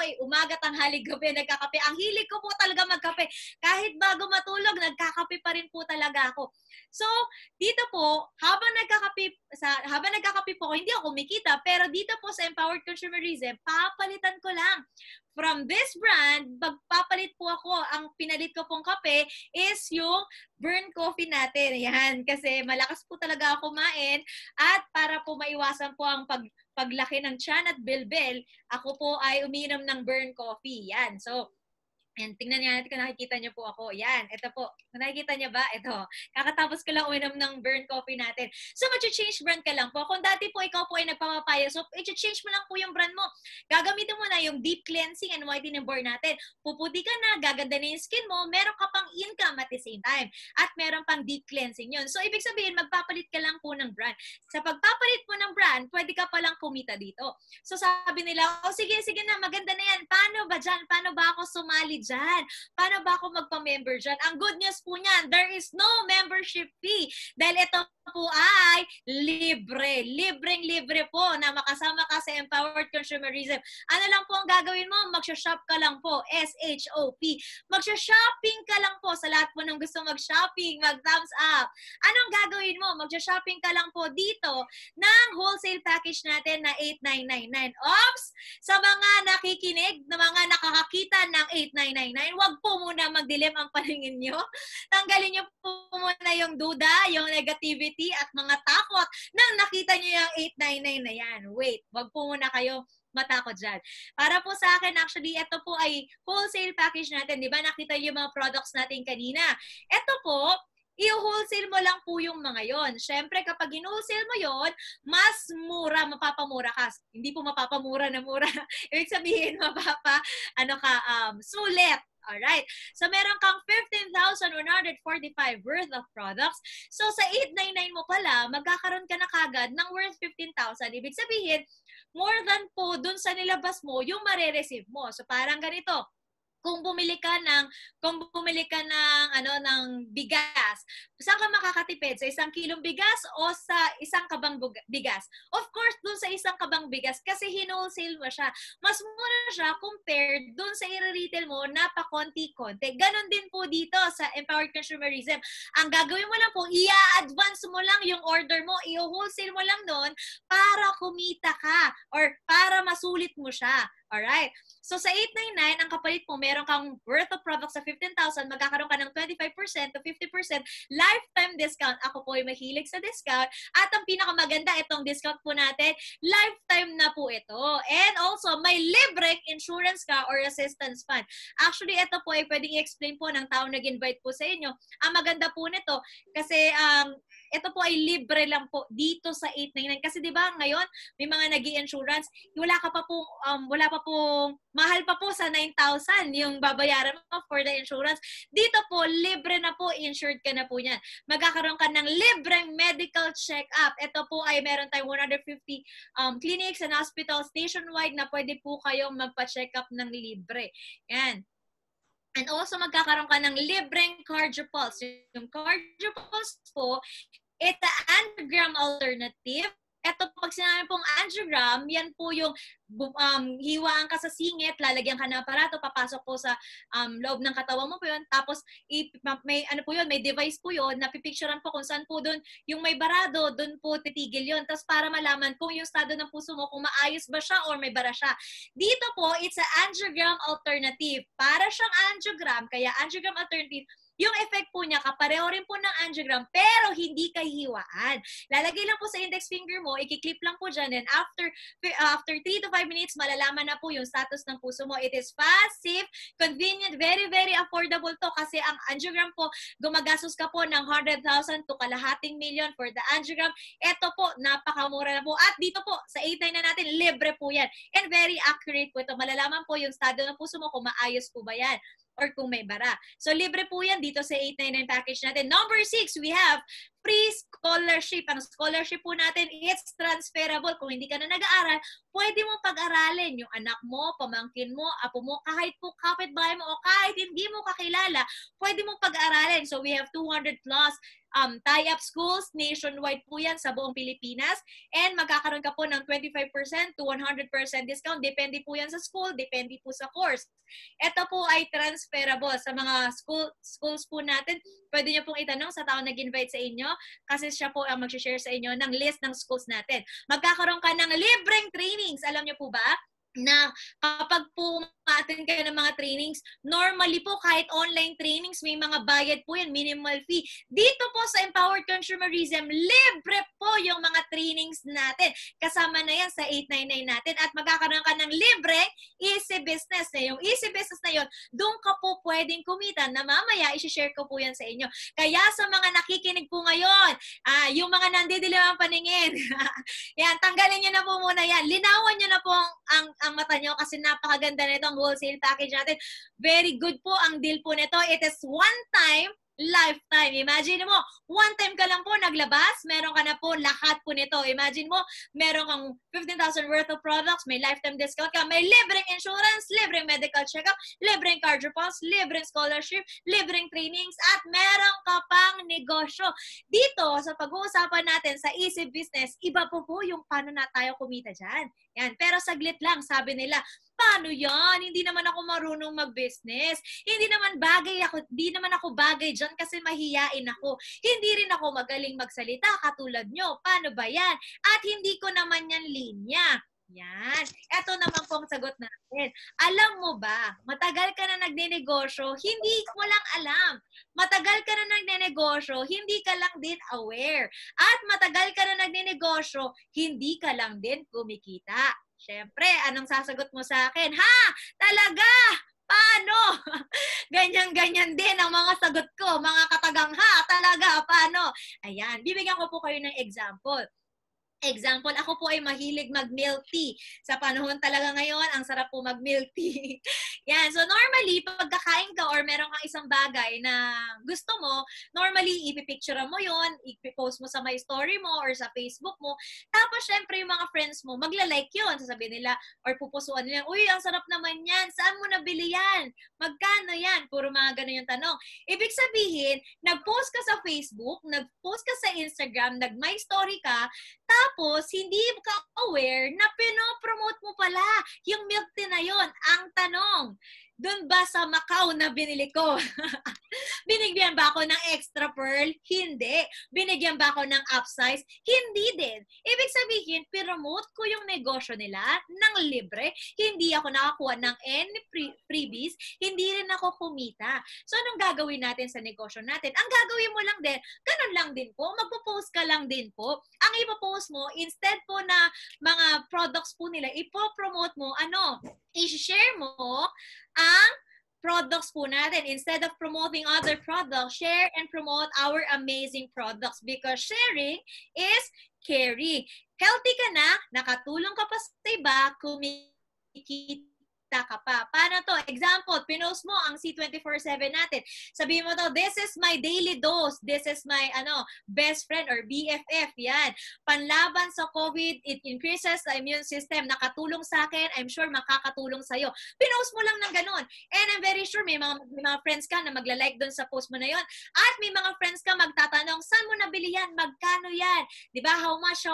S1: umaga, tanghali, gabi, nagkakape. Ang hilig ko po talaga magkape. Kahit bago matulog, nagkakape pa rin po talaga ako. So, dito po, habang nagkakape po ako, hindi ako kumikita, pero dito po sa Empowered Consumerism, papalitan ko lang. From this brand, magpapalit po ako. Ang pinalit ko pong kape is yung burn coffee natin. Yan, kasi malakas po talaga ako kumain at para po maiwasan po ang paglaki ng tiyan at bilbil, ako po ay uminom ng burn coffee. Yan, so, yan, tingnan niyo natin kung nakikita niyo po ako. Yan, ito po. Kung nakikita niyo ba? Ito. Kakatapos ko lang uminom ng burn coffee natin. So, mag-change brand ka lang po. Kung dati po ikaw po ay nagpapapaya, so, i-change mo lang po yung brand mo. Gagamitin mo na yung deep cleansing and whitening bar natin. Puputi ka na, gaganda na yung skin mo, meron ka pang income at the same time. At meron pang deep cleansing yun. So, ibig sabihin, magpapalit ka lang po ng brand. Sa pagpapalit mo ng brand, pwede ka palang kumita dito. So, sabi nila, oh, sige na, maganda na yan. Paano ba dyan? Paano ba ako sumali dyan? Paano ba ako magpa-member dyan? Ang good news po niyan, there is no membership fee. Dahil ito po ay libre. Libreng-libre po na makasama ka sa Empowered Consumerism. Ano lang po ang gagawin mo? Magsha-shop ka lang po. S-H-O-P. Magsha-shopping ka lang po sa lahat po ng gusto mag-shopping, mag-thumbs up. Anong gagawin mo? Magsha-shopping ka lang po dito ng wholesale package natin na 8,999. Oops! Sa mga nakikinig, na mga nakakakita ng 8,999, wag po muna magdilim ang paningin nyo. Tanggalin nyo po muna yung duda, yung negativity at mga takot nang nakita nyo yung 899 na yan. Wait, wag po muna kayo matakot dyan. Para po sa akin, actually, ito po ay wholesale package natin. Di ba? Nakita nyo yung mga products natin kanina. Ito po, i-wholesale mo lang po yung mga yon. Siyempre, kapag in-wholesale mo yon, mas mura, mapapamura ka. Hindi po mapapamura na mura. Ibig sabihin, sulit. Alright. So, meron kang 15,145 worth of products. So, sa 899 mo pala, magkakaroon ka na kagad ng worth 15,000. Ibig sabihin, more than po dun sa nilabas mo, yung marireceive mo. So, parang ganito. Kung bumili ka ng bigas, saan ka makakatipid? Sa 1 kilong bigas o sa 1 kabang bigas? Of course, dun sa 1 kabang bigas kasi hinwholesale mo siya. Mas mura siya compared dun sa i-retail mo na pa konti-konti. Ganon din po dito sa Empowered Consumerism. Ang gagawin mo lang po, i-advance mo lang yung order mo, i-wholesale mo lang doon para kumita ka or para masulit mo siya. Alright. So, sa 899, ang kapalit mo, meron kang worth of products sa 15,000, magkakaroon ka ng 25% to 50% lifetime discount. Ako po ay mahilig sa discount. At ang pinakamaganda, itong discount po natin, lifetime na po ito. And also, may libreng insurance ka or assistance fund. Actually, ito po ay pwedeng i-explain po ng tao nag-invite po sa inyo. Ang maganda po nito, kasi ito po ay libre lang po dito sa 899. Kasi 'di ba ngayon may mga nag-i-insurance, wala pa pong mahal pa po sa 9,000 yung babayaran mo for the insurance. Dito po libre na po, insured ka na po niyan. Magkakaroon ka ng libreng medical check-up. Ito po ay meron tayong 150 clinics and hospitals nationwide na pwede po kayong magpa-check-up ng libre. Yan. And also, magkakaroon ka ng libreng cardio-pulse. Yung cardio-pulse po, it's an angiogram alternative. Ito, pag sinabi pong angiogram, yan po yung hiwaan ka sa singit, lalagyan ka ng aparato, papasok po sa loob ng katawan mo po yun. Tapos, may device po yun, napipicturean po kung saan po doon yung may barado, doon po titigil yun. Tapos para malaman kung yung estado ng puso mo, kung maayos ba siya or may bara siya. Dito po, it's an angiogram alternative. Para siyang angiogram, kaya angiogram alternative, yung effect po niya, kapareho rin po ng angiogram, pero hindi kahiwaan. Lalagay lang po sa index finger mo, ikiklip lang po dyan, and after 3 to 5 minutes, malalaman na po yung status ng puso mo. It is fast, safe, convenient, very, very affordable to kasi ang angiogram po, gumagastos ka po ng 100,000 to kalahating million for the angiogram. Ito po, napakamura na po. At dito po, sa 899 na natin, libre po yan. And very accurate po ito. Malalaman po yung estado ng puso mo kung maayos po ba yan or kung may bara. So, libre po yan dito sa 899 package natin. Number 6, we have free scholarship. Ang scholarship po natin, it's transferable. Kung hindi ka na nag-aaral, pwede mo pag-aralin yung anak mo, pamangkin mo, apo mo, kahit po kapitbahay mo o kahit hindi mo kakilala, pwede mo pag-aralin. So we have 200 plus tie-up schools, nationwide po yan sa buong Pilipinas. And magkakaroon ka po ng 25% to 100% discount. Depende po yan sa school, depende po sa course. Ito po ay transferable sa mga schools po natin. Pwede nyo pong itanong sa tao nag-invite sa inyo kasi siya po ang mag-share sa inyo ng list ng schools natin. Magkakaroon ka ng libreng trainings. Alam nyo po ba? Na kapag po ma-attend kayo ng mga trainings, normally po kahit online trainings, may mga bayad po yan, minimal fee. Dito po sa Empowered Consumerism, libre po yung mga trainings natin. Kasama na yan sa 899 natin at magkakaroon ka ng libre easy business. Yung easy business na yun, doon ka po pwedeng kumita na mamaya isi-share ko po yan sa inyo. Kaya sa mga nakikinig po ngayon, yung mga nandidilim ang paningin, yan, tanggalin nyo na po muna yan. Linawan nyo na po ang mata nyo kasi napakaganda nito ang wholesale package natin. Very good po ang deal po nito. It is one time, lifetime. Imagine mo, one time ka lang po naglabas, meron ka na po lahat po nito. Imagine mo, meron kang 15,000 worth of products, may lifetime discount ka, may libreng insurance, libreng medical checkup, libreng card repos, libreng scholarship, libreng trainings, at meron ka pang negosyo. Dito, sa pag-uusapan natin sa easy business, iba po yung paano na tayo kumita dyan. Yan. Pero saglit lang, sabi nila, paano yan? Hindi naman ako marunong mag-business. Hindi naman ako bagay dyan kasi mahiyain ako. Hindi rin ako magaling magsalita katulad nyo. Paano ba yan? At hindi ko naman yan linya. Yan. Ito naman pong sagot natin. Alam mo ba, matagal ka na nagnenegosyo, hindi mo lang alam. Matagal ka na nagnenegosyo, hindi ka lang din aware. At matagal ka na nagnenegosyo, hindi ka lang din kumikita. Siyempre, anong sasagot mo sa akin? Ha? Talaga? Paano? Ganyan-ganyan din ang mga sagot ko. Mga katagang ha, talaga, paano? Ayan, bibigyan ko po kayo ng example. Example, ako po ay mahilig mag-milk tea. Sa panahon talaga ngayon, ang sarap po mag-milk tea. Yan. So normally, pag kakain ka or meron kang isang bagay na gusto mo, normally, ipipicture mo yon, ipipost mo sa my story mo or sa Facebook mo. Tapos, syempre, yung mga friends mo, magla-like yun. Sasabihin nila, or pupusuan nila, uy, ang sarap naman yan. Saan mo nabili yan? Magkano yan? Puro mga ganun yung tanong. Ibig sabihin, nag-post ka sa Facebook, nag-post ka sa Instagram, nag-my story ka, tapos, hindi ka aware na pinopromote mo pala yung milk tea na yon. Ang tanong, doon ba sa Macau na binili ko? Binigyan ba ako ng extra pearl? Hindi. Binigyan ba ako ng upsize? Hindi din. Ibig sabihin, promote ko yung negosyo nila ng libre. Hindi ako nakakuha ng any freebies. Hindi rin ako kumita. So, anong gagawin natin sa negosyo natin? Ang gagawin mo lang din, ganun lang din po. Magpo-post ka lang din po. Ang ipopost mo, instead po na mga products po nila, ipopromote mo, i-share mo ang products po natin. Instead of promoting other products, share and promote our amazing products because sharing is caring. Healthy ka na, nakatulong ka pa sa iba, kumikita ka pa. Paano to? Example, pinost mo ang C24/7 natin. Sabihin mo to, this is my daily dose. This is my best friend or BFF. Yan. Panlaban sa COVID, it increases the immune system. Nakatulong sa akin. I'm sure makakatulong sa'yo. Pinost mo lang ng ganun. And I'm very sure may mga friends ka na magla-like doon sa post mo na yon. At may mga friends ka magtatanong, saan mo nabili yan? Magkano yan? Diba? How much?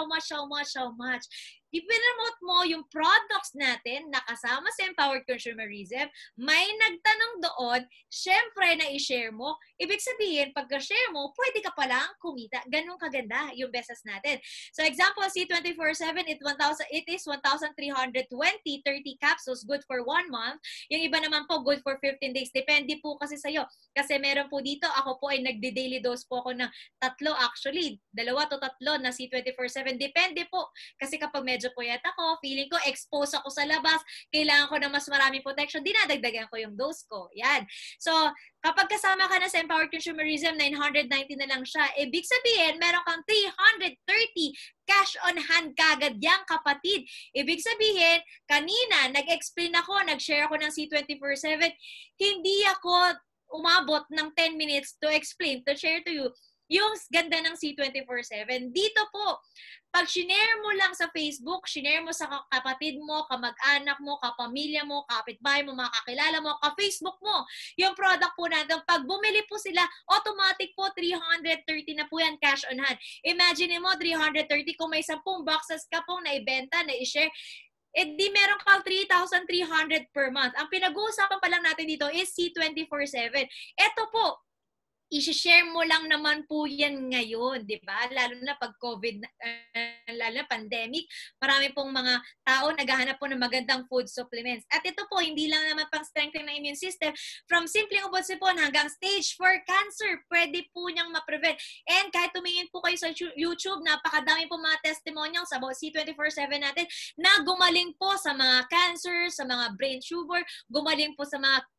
S1: I-promote mo yung products natin na kasama sa Empowered Consumerism, may nagtanong doon, syempre na i-share mo. Ibig sabihin, pagka-share mo, pwede ka palang kumita. Ganun kaganda yung business natin. So example, C24/7, it is 1,320, 30 capsules, good for 1 month. Yung iba naman po, good for 15 days. Depende po kasi sa'yo. Kasi meron po dito, ako po ay nagde-daily dose po ako ng 3 actually, 2 to 3 na C24/7. Depende po. Kasi kapag medyo puyat ako, feeling ko exposed ako sa labas, kailangan ko ng mas maraming protection, dinadagdagan ko yung dose ko. Yan. So, kapag kasama ka na sa Empowered Consumerism, 990 na lang siya. Ibig sabihin, meron kang 330 cash on hand kagad yang kapatid. Ibig sabihin, kanina, nag-explain ako, nag-share ako ng C24/7, hindi ako umabot ng 10 minutes to explain, to share to you Yung ganda ng C24/7. Dito po, pag shinare mo lang sa Facebook, shinare mo sa kapatid mo, kamag-anak mo, kapamilya mo, kapitbahay mo, mga kakilala mo, ka-Facebook mo, yung product po natin, pag bumili po sila, automatic po 330 na po yan cash on hand. Imagine mo, 330 kung may 10 boxes ka pong naibenta, na i-share, di meron kang 3,300 per month. Ang pinag-uusapan pa lang natin dito is C24/7. Ito po, i-share mo lang naman po yan ngayon, di ba? Lalo na pag COVID, lalo na pandemic, marami pong mga tao naghahanap po ng magandang food supplements. At ito po, hindi lang naman pang strengthen ng immune system. From simpleng ubod-sipon hanggang stage 4 cancer, pwede po niyang ma-prevent. And kahit tumingin po kayo sa YouTube, napakadami po mga testimonials about C24/7 natin na gumaling po sa mga cancer, sa mga brain tumor, gumaling po sa mga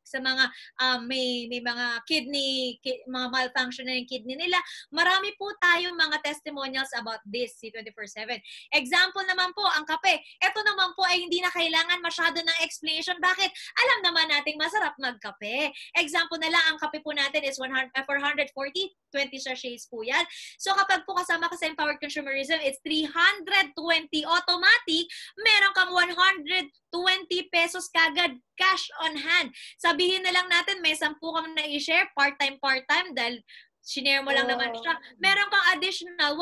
S1: may mga mga malfunction na yung kidney nila. Marami po tayong mga testimonials about this C24/7. Example naman po, ang kape. Ito naman po ay hindi na kailangan masyado ng explanation. Bakit? Alam naman nating masarap magkape. Example na lang, ang kape po natin is 440, 20 sachets po yan. So kapag po kasama ka sa Empowered Consumerism, it's 320 automatic. Meron kang 120 pesos kagad cash on hand. Sabihin na lang natin, may 10 kang na-i-share, part-time, dahil shinare mo lang naman siya. Meron kang additional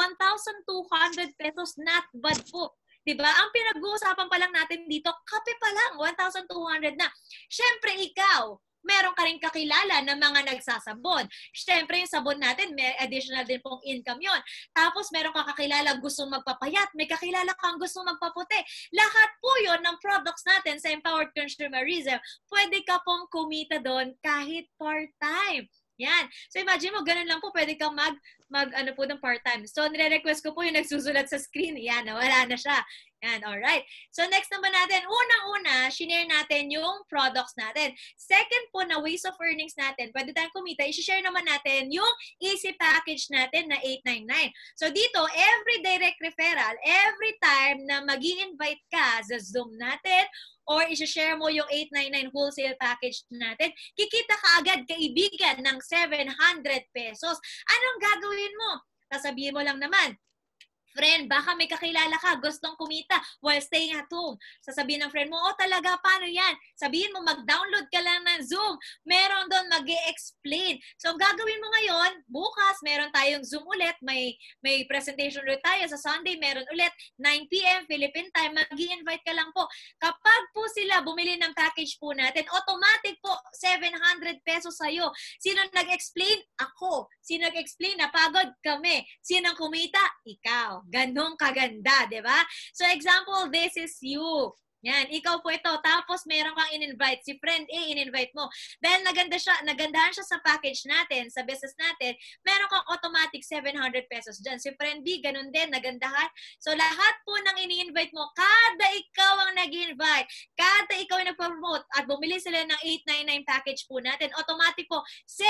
S1: 1,200 pesos, not bad po. Diba? Ang pinag-uusapan pa lang natin dito, kape pa lang, 1,200 na. Siyempre, ikaw, meron ka rin kakilala na mga nagsasabon. Siyempre, yung sabon natin, may additional din pong income yon. Tapos, meron kang kakilala gustong magpapayat, may kakilala kang gustong magpaputi. Lahat po yon ng products natin sa Empowered Consumerism. Pwede ka pong kumita doon kahit part-time. Yan. So, imagine mo, ganun lang po, pwede kang ano po ng part-time. So, nire-request ko po yung nagsusulat sa screen. Yan, wala na siya. Yan, alright. So, next naman natin, unang-una, shinare natin yung products natin. Second po na ways of earnings natin, pwede tayong kumita, i-share naman natin yung easy package natin na 899. So, dito, every direct referral, every time na mag-i-invite ka sa Zoom natin, or i-share mo yung 899 wholesale package natin, kikita ka agad, kaibigan, ng 700 pesos. Anong gagawin mo? Sasabihin mo lang naman, friend, baka may kakilala ka, gustong kumita while staying at home. Sasabihin ng friend mo, oh talaga, paano yan? Sabihin mo, mag-download ka lang ng Zoom. Meron doon mag-i-explain. So, gagawin mo ngayon, bukas, meron tayong Zoom ulit. May presentation ulit tayo. Sa Sunday, meron ulit. 9 p.m. Philippine time, mag-i-invite ka lang po. Kapag po sila bumili ng package po natin, automatic po, 700 pesos sa'yo. Sino nag-explain? Ako. Sino nag-explain? Napagod kami. Sino kumita? Ikaw. Ganong kaganda, di ba? So, example, this is you. Yan, ikaw po ito. Tapos, meron kang in-invite. Si friend A, in-invite mo. Dahil nagandahan siya sa package natin, sa business natin, meron kang automatic 700 pesos dyan. Si friend B, ganun din, nagandahan. So, lahat po ng ini-invite mo, kada ikaw ang nag-invite, kada ikaw ang nag-promote, at bumili sila ng 899 package po natin, automatic po,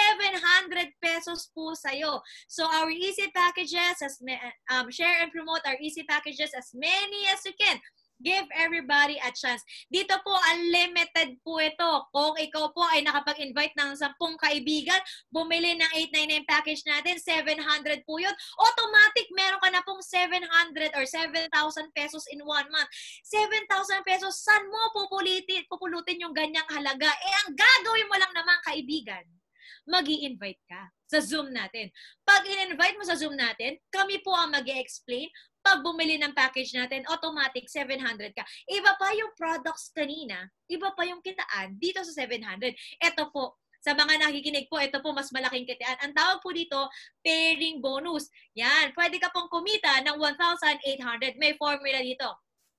S1: 700 pesos po sa'yo. So, our easy packages, share and promote our easy packages as many as you can. Give everybody a chance. Dito po, unlimited po ito. Kung ikaw po ay nakapag-invite ng 10 kaibigan, bumili ng 899 package natin, 700 po yun. Automatic, meron ka na pong 700 or 7,000 pesos in 1 month. 7,000 pesos, saan mo pupulutin yung ganyang halaga? Ang gagawin mo lang naman, kaibigan, mag-i-invite ka sa Zoom natin. Pag in-invite mo sa Zoom natin, kami po ang mag-i-explain. Pag bumili ng package natin, automatic 700 ka. Iba pa yung products kanina, iba pa yung kitaan dito sa 700. Ito po, sa mga nakikinig po, ito po mas malaking kitaan. Ang tawag po dito, pairing bonus. Yan, pwede ka pong kumita ng 1,800. May formula dito.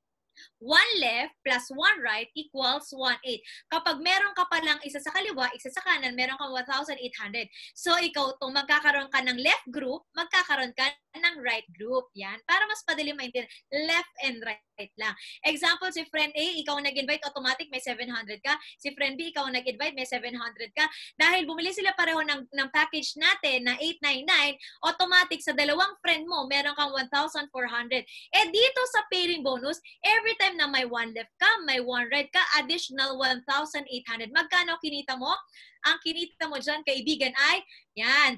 S1: 1 left plus 1 right equals 1,800. Kapag meron ka palang isa sa kaliwa, isa sa kanan, meron kang 1,800. So, ikaw itong magkakaroon ka ng left group, magkakaroon ka ng right group. Yan. Para mas padali maintindihan. Left and right lang. Example, si friend A, ikaw nag-invite, automatic may 700 ka. Si friend B, ikaw nag-invite, may 700 ka. Dahil bumili sila pareho ng package natin na 899, automatic sa dalawang friend mo, meron kang 1,400. Dito sa pairing bonus, every time na may 1 left ka, may 1 right ka, additional 1,800. Magkano kinita mo? ang kinita mo dyan, kaibigan, ay yan,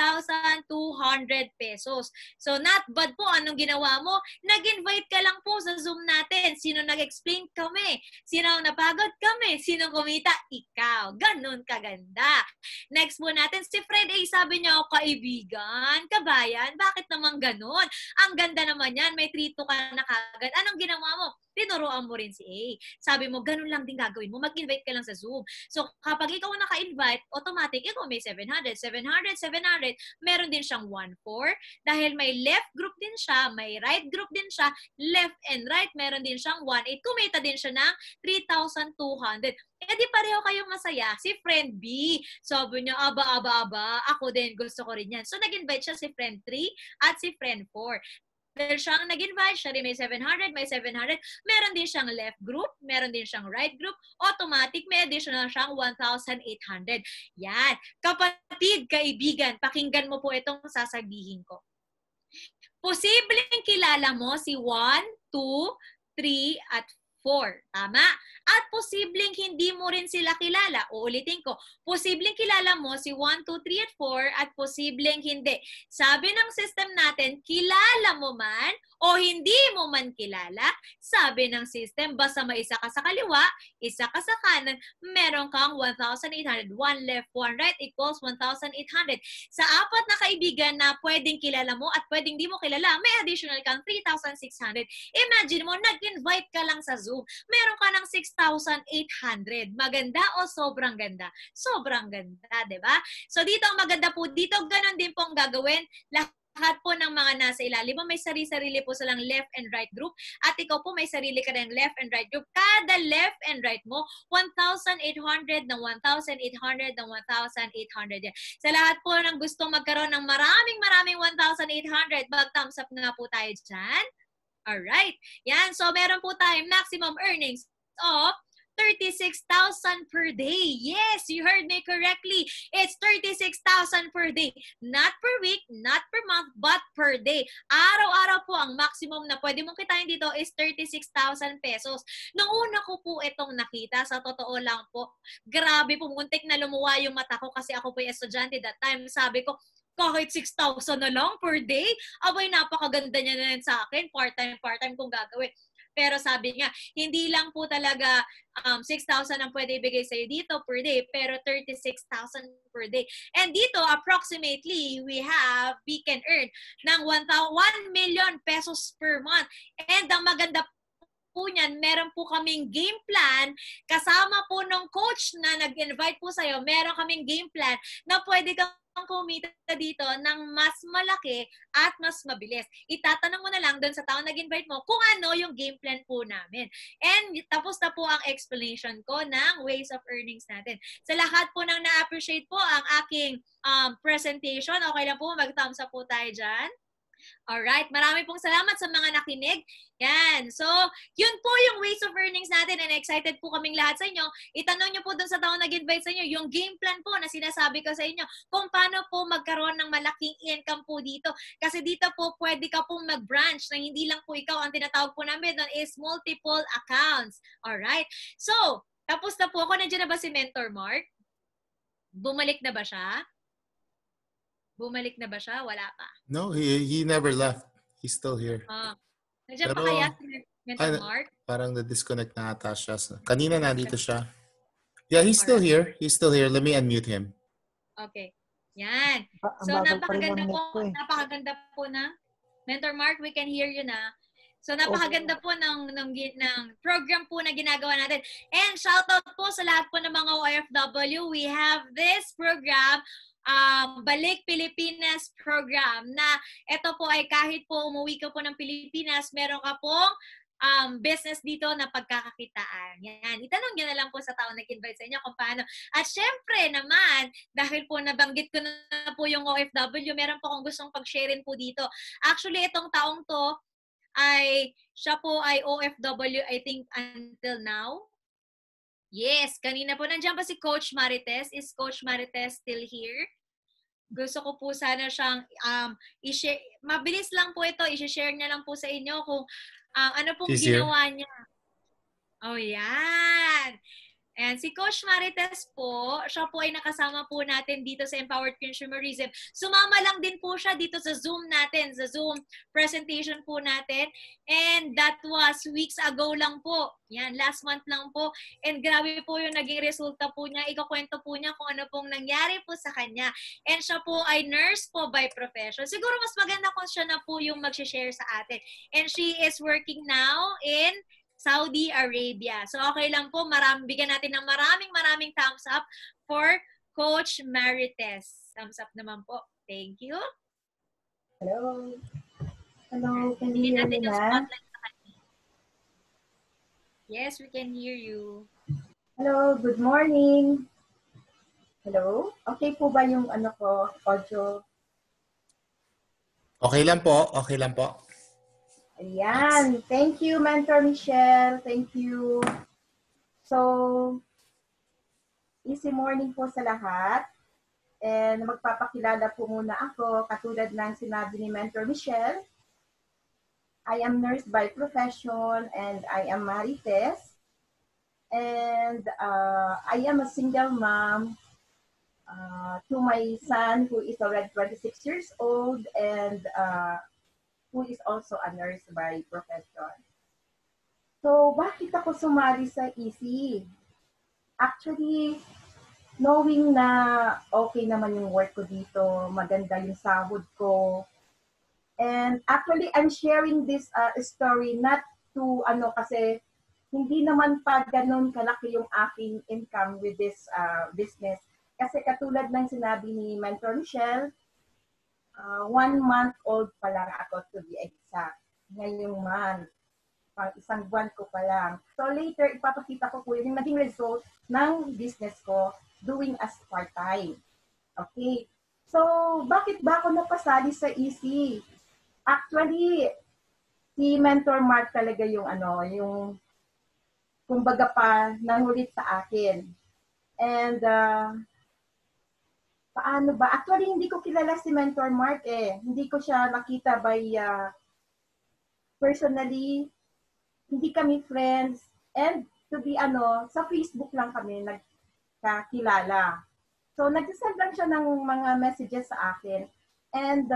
S1: 3,200 pesos. So, not bad po. Anong ginawa mo? Nag-invite ka lang po sa Zoom natin. Sino nag-explain? Kami. Sino napagod? Kami. Sino kumita? Ikaw. Ganun kaganda. Next po natin, si Fred A. Sabi niya, kaibigan, kabayan, bakit naman ganun? Ang ganda naman yan. May 3-2 ka na kagad. Anong ginawa mo? Tinuruan mo rin si A. Sabi mo, ganun lang din gagawin mo. Mag-invite ka lang sa Zoom. So, kapag ikaw naka-invite, automatic, ikaw may 700. 700. Meron din siyang 1-4. Dahil may left group din siya, may right group din siya, left and right, meron din siyang 1-8. Kumita din siya ng 3,200. Eh di pareho kayong masaya. Si friend B, sabi niya, aba, ako din, gusto ko rin yan. So, nag-invite siya si friend 3 at si friend 4. Dahil siyang nag-invite, siya rin may 700, meron din siyang left group, meron din siyang right group, automatic, may additional siyang 1,800. Yan. Kapatid, kaibigan, pakinggan mo po itong sasabihin ko. Posibleng kilala mo si 1, 2, 3, at 4. Tama? At posibleng hindi mo rin sila kilala. Uulitin ko. Posibleng kilala mo si 1, 2, 3, at 4 at posibleng hindi. Sabi ng system natin, kilala mo man o hindi mo man kilala, sabi ng system, basta may isa ka sa kaliwa, isa ka sa kanan, meron kang 1,800. 1 left, 1 right equals 1,800. Sa apat na kaibigan na pwedeng kilala mo at pwedeng di mo kilala, may additional kang 3,600. Imagine mo, nag-invite ka lang sa Zoom. Meron ka ng 6,800. Maganda o sobrang ganda? Sobrang ganda, di ba? So dito ang maganda po, dito ganun din pong gagawin. Lahat po ng mga nasa ilalim mo, may sarili-sarili po silang left and right group. At ikaw po may sarili ka ng left and right group. Kada left and right mo, 1,800 ng 1,800 ng 1,800 yan. Sa lahat po ng gustong magkaroon ng maraming 1,800, mag-thumbs up nga po tayo dyan. Alright. Yan. So, meron po tayong maximum earnings of 36,000 per day. Yes, you heard me correctly. It's 36,000 per day. Not per week, not per month, but per day. Araw-araw po ang maximum na pwede mong kitain dito is 36,000 pesos. Noong una ko po itong nakita, sa totoo lang po, grabe po, muntik na lumuwa yung mata ko kasi ako po yung estudyante that time. Sabi ko, kahit 6,000 na lang per day, abay napakaganda niya na yan sa akin, part-time kung gagawin. Pero sabi nga, hindi lang po talaga 6,000 ang pwede ibigay sa'yo dito per day, pero 36,000 per day. And dito, approximately, we can earn ng 1 million pesos per month. And ang maganda po niyan, meron po kaming game plan, kasama po ng coach na nag-invite po sa'yo, meron kaming game plan na pwede kang kumita dito ng mas malaki at mas mabilis. Itatanong mo na lang doon sa tao nag-invite mo kung ano yung game plan po namin. And tapos na po ang explanation ko ng ways of earnings natin. Sa lahat po ng na-appreciate po ang aking presentation, okay lang po, mag-thumbs up po tayo dyan. Alright, marami pong salamat sa mga nakinig. Yan. So, yun po yung ways of earnings natin and excited po kaming lahat sa inyo. Itanong nyo po dun sa tao nag-invite sa inyo yung game plan po na sinasabi ko sa inyo kung paano po magkaroon ng malaking income po dito. Kasi dito po pwede ka pong mag-branch na hindi lang po ikaw ang tinatawag po namin doon is multiple accounts. Alright. So, tapos na po ako. Nandiyan na ba si Mentor Mark? Bumalik na ba siya? Bumalik na ba siya? Wala pa.
S2: No, he never left. He's still here.
S1: Nandiyan pa kaya si Mentor Mark?
S2: Parang na-disconnect na ata siya. Kanina nandito siya. Yeah, he's still here. He's still here. Let me unmute him.
S1: Okay. Yan. So, napakaganda po na. Mentor Mark, we can hear you na. So, napakaganda po ng program po na ginagawa natin. And shoutout po sa lahat po ng mga OFW. We have this program, Balik Pilipinas program, na ito po ay kahit po umuwi ka po ng Pilipinas, meron ka pong business dito na pagkakakitaan. Yan. Itanong nyo na lang po sa tao nag-invite sa inyo kung paano. At syempre naman, dahil po nabanggit ko na po yung OFW, meron po akong gustong pag-sharein po dito. Actually, itong taong to, siya po ay OFW, I think, until now. Yes, kanina po. Nandiyan pa si Coach Marites. Is Coach Marites still here? Gusto ko po sana siyang i-share. Mabilis lang po ito. I-share niya lang po sa inyo kung ano pong ginawa niya. Oh, yan. And si Coach Marites po, siya po ay nakasama po natin dito sa Empowered Consumerism. Sumama lang din po siya dito sa Zoom natin, sa Zoom presentation po natin. And that was weeks ago lang po. Yan, last month lang po. And grabe po yung naging resulta po niya. Ikakwento po niya kung ano pong nangyari po sa kanya. And siya po ay nurse po by profession. Siguro mas maganda kung siya na po yung mag-share sa atin. And she is working now in Saudi Arabia. So okay lang po, bigyan natin ng maraming thumbs up for Coach Marites. Thumbs up naman po. Thank you.
S4: Hello. Hello, can you hear me na?
S1: Yes, we can hear you.
S4: Hello, good morning. Hello? Okay po ba yung audio?
S2: Okay lang po. Okay lang po.
S4: Ayan. Thank you, Mentor Michelle. Thank you. So, easy morning po sa lahat. And magpapakilala po muna ako, katulad ng sinabi ni Mentor Michelle. I am nurse by profession and I am Marites. And I am a single mom to my son who is already 26 years old and who is also a nurse by profession. So, bakit ako sumali sa EC? Actually, knowing na okay naman yung work ko dito, maganda yung sahod ko, and actually, I'm sharing this story not to, kasi hindi naman pa ganun kalaki yung aking income with this business. Kasi katulad ng sinabi ni Mentor Michelle, 1 month old pa lang ako to be exact. Ngayong month, pang isang buwan ko pa lang. So later, ipapakita ko po yung naging result ng business ko doing as part-time. Okay. So, bakit ba ako napasali sa EC? Actually, si Mentor Mark talaga yung yung kumbaga pa nangulit sa akin. And paano ba? Actually, hindi ko kilala si Mentor Mark eh. Hindi ko siya nakita by personally. Hindi kami friends. And to be sa Facebook lang kami nagkakilala. So, nagsasend lang siya ng mga messages sa akin. And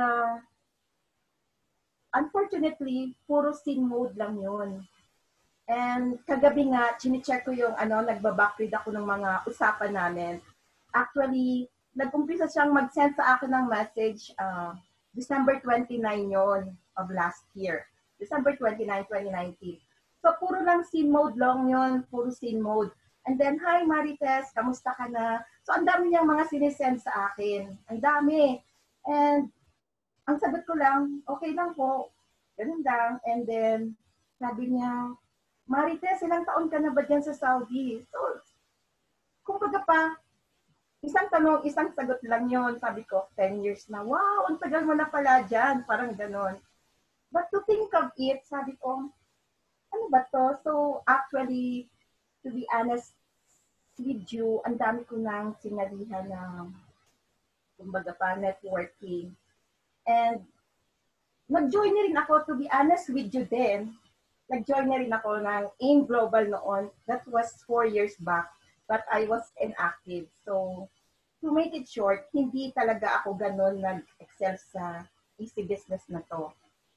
S4: unfortunately, puro scene mode lang yun. And kagabi nga, chine-check ko yung nagbabackread ako ng mga usapan namin. Actually, nag-umpisa siyang mag-send sa akin ng message December 29 yon of last year. December 29, 2019. So, puro lang scene mode lang yun. Puro scene mode. And then, hi Marites, kamusta ka na? So, ang dami niyang mga sinisend sa akin. Ang dami. And, ang sagot ko lang, okay lang po. Ganun lang. And then, sabi niya, Marites, ilang taon ka na ba dyan sa Saudi? So, kumbaga pa, isang tanong, isang sagot lang yon. Sabi ko, 10 years na. Wow, ang tagal mo na pala dyan. Parang ganon. But to think of it, sabi ko, ano ba to? So, actually, to be honest with you, ang dami ko nang sinalihan ng, kumbaga pa, networking. And, nag-join na rin ako, to be honest with you din. Nag-join na rin ako ng AIM Global noon. That was 4 years back. But I was inactive. So, to make it short, hindi talaga ako ganun nag-excel sa easy business na to.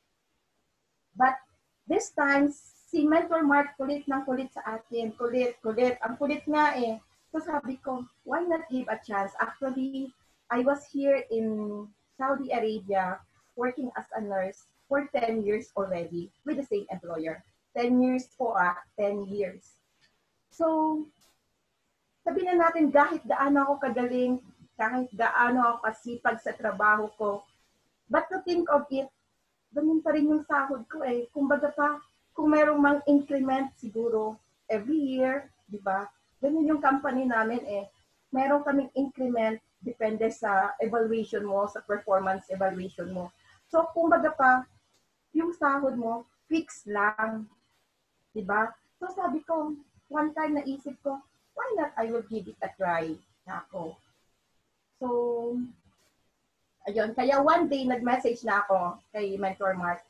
S4: But this time, si Mentor Mark kulit ng kulit sa akin. Kulit. Ang kulit nga eh. So sabi ko, why not give a chance? Actually, I was here in Saudi Arabia working as a nurse for 10 years already with the same employer. 10 years po 10 years. So, sabi na natin, kahit gaano ako kagaling, kahit gaano ako kasipag sa trabaho ko, but to think of it, ganun pa rin yung sahod ko eh. Kumbaga pa, kung merong mang increment siguro every year, di ba? Ganun yung company namin eh. Meron kaming increment depende sa evaluation mo, sa performance evaluation mo. So, kumbaga pa, yung sahod mo, fix lang. Di ba? So, sabi ko, one time naisip ko, why not I will give it a try na ako. So, ayun. Kaya one day, nag-message na ako kay Mentor Mark.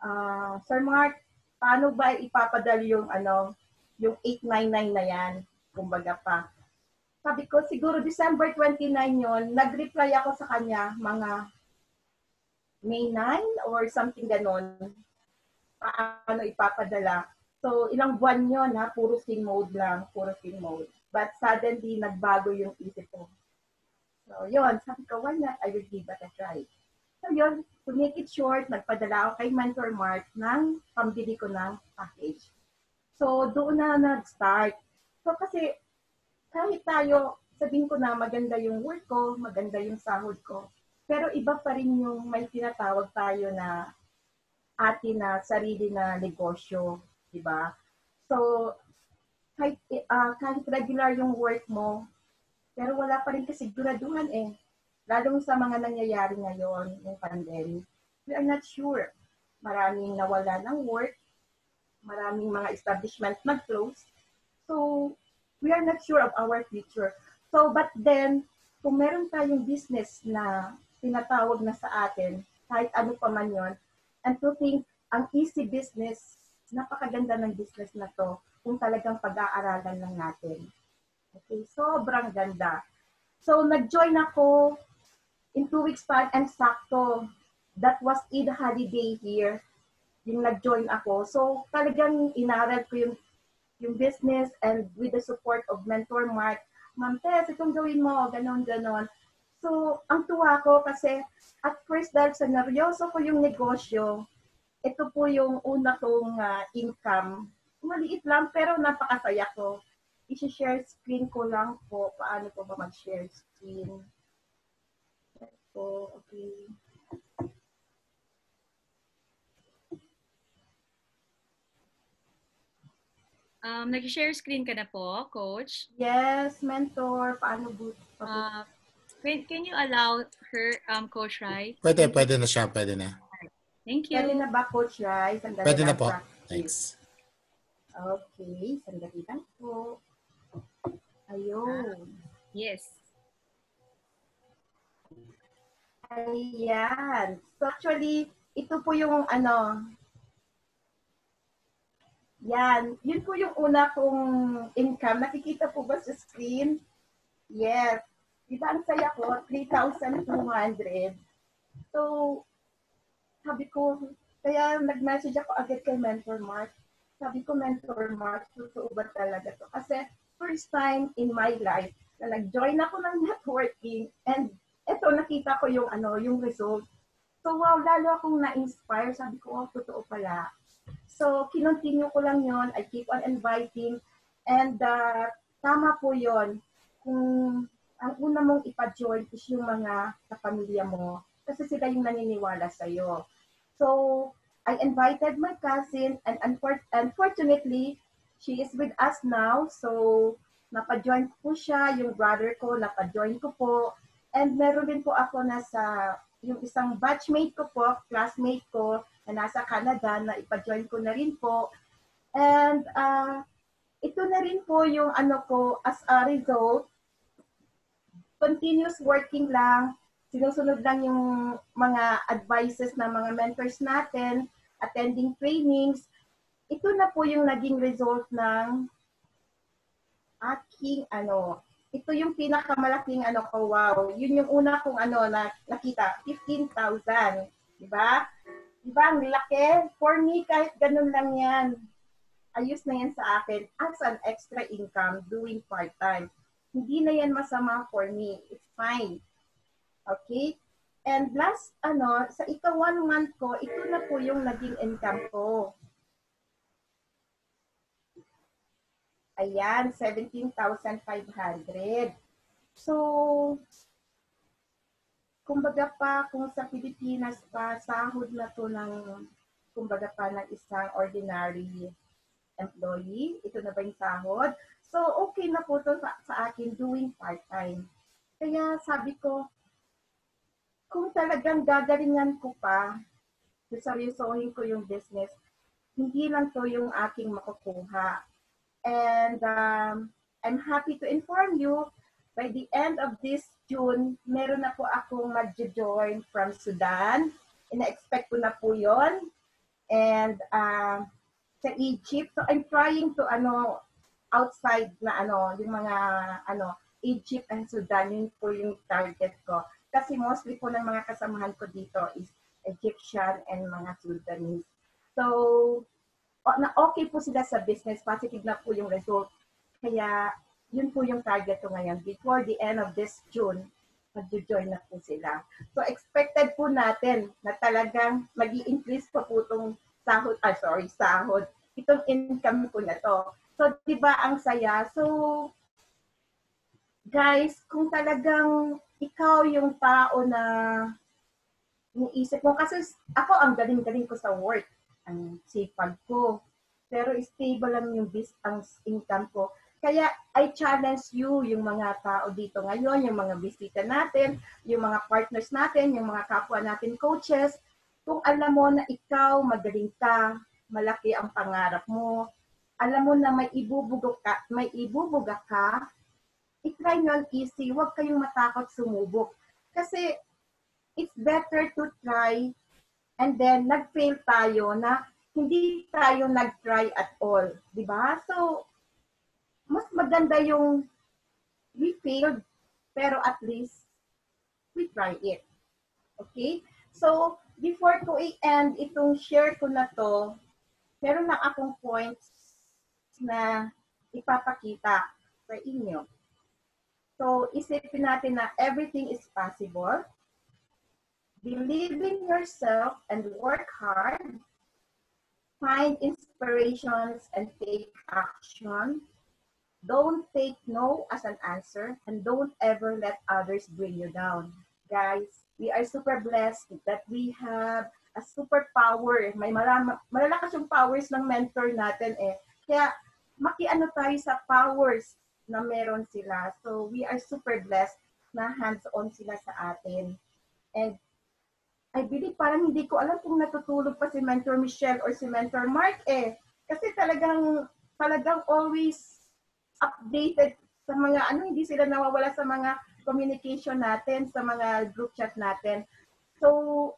S4: Sir Mark, paano ba ipapadali yung, yung 899 na yan? kumbaga pa. Sabi ko, siguro December 29 yon, nag-reply ako sa kanya mga May 9 or something ganon. Paano ipapadala. So, ilang buwan yun, ha? Puro sing mode lang. Puro sing mode. But suddenly, nagbago yung isip ko. So, yun. Sabi ko, why not? I will give it a try. So, yun. To make it short, nagpadala ako kay Mentor Mark ng pambili ko ng package. So, doon na nag-start. So, kasi, kahit tayo, sabihin ko na maganda yung work ko, maganda yung sahod ko, pero iba pa rin yung may tinatawag tayo na atin na sarili na negosyo, di ba? So, kahit regular yung work mo, pero wala pa rin kasiguraduhan eh. Lalong sa mga nangyayari ngayon, yung pandemic, we are not sure. Maraming nawala ng work, maraming mga establishment nag-close. So, we are not sure of our future. So, but then, kung meron tayong business na tinatawag na sa atin, kahit ano pa man yun, and to think, ang easy business, napakaganda ng business na to kung talagang pag-aaralan lang natin. Okay, sobrang ganda. So, nag-join ako in 2 weeks time and sakto. That was Eid holiday here. Yung nag-join ako. So, talagang inaral ko yung business and with the support of Mentor Mark. Ma'am Tess, itong gawin mo, ganon. So, ang tuwa ko kasi at first dahil sa neryoso ko yung negosyo, ito po yung una kong income. Maliit lang pero napakasaya ko. I-share screen ko lang po. Paano po ba mag-share screen? So, okay.
S1: Nag-share screen ka na po, Coach?
S4: Yes, Mentor. Paano po?
S1: Can you allow her, Coach Rai?
S2: Pwede na siya, pwede na.
S1: Thank you.
S4: Pwede na ba, Coach Rai? Sandali
S2: Pwede na
S4: lang,
S2: po.
S4: practice.
S2: Thanks.
S4: Okay, sandali lang po. Ayun.
S1: Yes.
S4: Ayan. So actually, ito po yung yan. Yun po yung una kong income. Nakikita po ba sa screen? Yes. Diba ang saya ko? 3,200. So, sabi ko, kaya nag-message ako agad kay Mentor Mark. Sabi ko, Mentor Mark, totoo ba talaga to? Kasi first time in my life na nag-join ako ng networking and eto nakita ko yung result. So wow, lalo akong na-inspire. Sabi ko, oh, totoo pala. So kinontinue ko lang yon. I keep on inviting and tama po yon. Kung ang una mong ipa-join is yung mga kapamilya mo kasi sila yung naniniwala sa'yo. So I invited my cousin and unfortunately, she is with us now. So napa-join po siya, yung brother ko, napa-join ko po. And meron din po ako yung isang batchmate ko po, classmate ko, na nasa Canada, na ipa-join ko na rin po. And ito na rin po yung ko, as a result, continuous working lang, sinusunod lang yung mga advices ng mga mentors natin, attending trainings. Ito na po yung naging result ng aking ito yung pinakamalaking ko, wow. Yun yung una kong nakita, 15,000. Diba? Diba, ang laki? For me, kahit ganun lang yan, ayos na yan sa akin as an extra income doing part-time. Hindi na yan masama for me. It's fine. Okay? And last, sa ika 1 month ko, ito na po yung naging income ko. Ayan, 17,500. So, kumbaga pa, kung sa Pilipinas pa, sahod na to ng, kumbaga pa, ng isang ordinary employee. Ito na ba yung sahod? So, okay na po to sa akin doing part-time. Kaya sabi ko, kung talagang gagalingan ko pa, seryosohin ko yung business, hindi lang to yung aking makukuha. And I'm happy to inform you, by the end of this June, meron na po akong mag-join from Sudan. Ina-expect ko na po yon. And sa Egypt, so I'm trying to outside na yung mga Egypt and Sudan, yun po yung target ko. Kasi mostly po ng mga kasamahan ko dito is Egyptian and mga Sudanese. So, na okay po sila sa business, positive na po yung result. Kaya, yun po yung target ko ngayon. Before the end of this June, mag-join na po sila. So, expected po natin na talagang mag-i-increase pa po itong sahod. Itong income po na to. So, di ba ang saya? So, guys, kung talagang ikaw yung tao na iniisip mo, kasi ako ang galing-galing ko sa work, ang sipag ko, pero stable lang yung ang income ko. Kaya I challenge you, yung mga tao dito ngayon, yung mga bisita natin, yung mga partners natin, yung mga kapwa natin coaches, kung alam mo na ikaw magaling ka, malaki ang pangarap mo, alam mo na may ibubuga ka, i-try nyo ang easy, huwag kayong matakot sumubok. Kasi it's better to try and then nag-fail tayo na hindi tayo nag-try at all. Diba? So, mas maganda yung we failed, pero at least we try it. Okay? So, before ko i-end itong share ko na to, meron lang akong points na ipapakita sa inyo. So, isipin natin na everything is possible. Believe in yourself and work hard. Find inspirations and take action. Don't take no as an answer, and don't ever let others bring you down. Guys, we are super blessed that we have a superpower. May malalakas yung powers ng mentor natin eh. Kaya makiano tayo sa powers na meron sila. So we are super blessed na hands-on sila sa atin. And I believe parang hindi ko alam kung natutulog pa si Mentor Michelle or si Mentor Mark eh. Kasi talagang always updated sa mga hindi sila nawawala sa mga communication natin, sa mga group chat natin. So,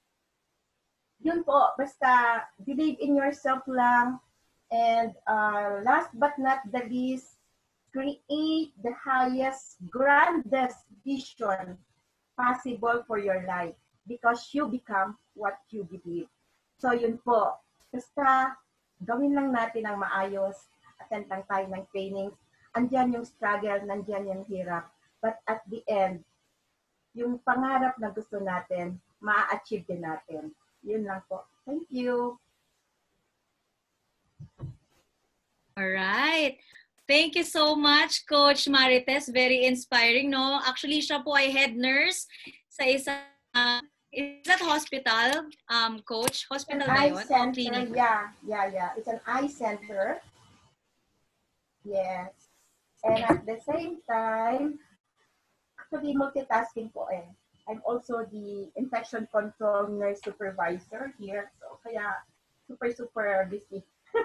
S4: yun po, basta believe in yourself lang. And last but not the least, create the highest, grandest vision possible for your life because you become what you believe. So yun po, basta gawin lang natin ang maayos, attend lang tayo ng trainings, andyan yung struggle, nandyan yung hirap. But at the end, yung pangarap na gusto natin, ma-achieve din natin. Yun lang po. Thank you.
S1: Alright. Thank you so much, Coach Marites. Very inspiring, no? Actually, siya po ay head nurse sa isang is that hospital, Coach? Hospital ba yun?
S4: Eye center,
S1: Clinic.
S4: yeah. It's an eye center. Yes. And at the same time, actually multitasking po eh. I'm also the infection control nurse supervisor here. So, kaya super busy.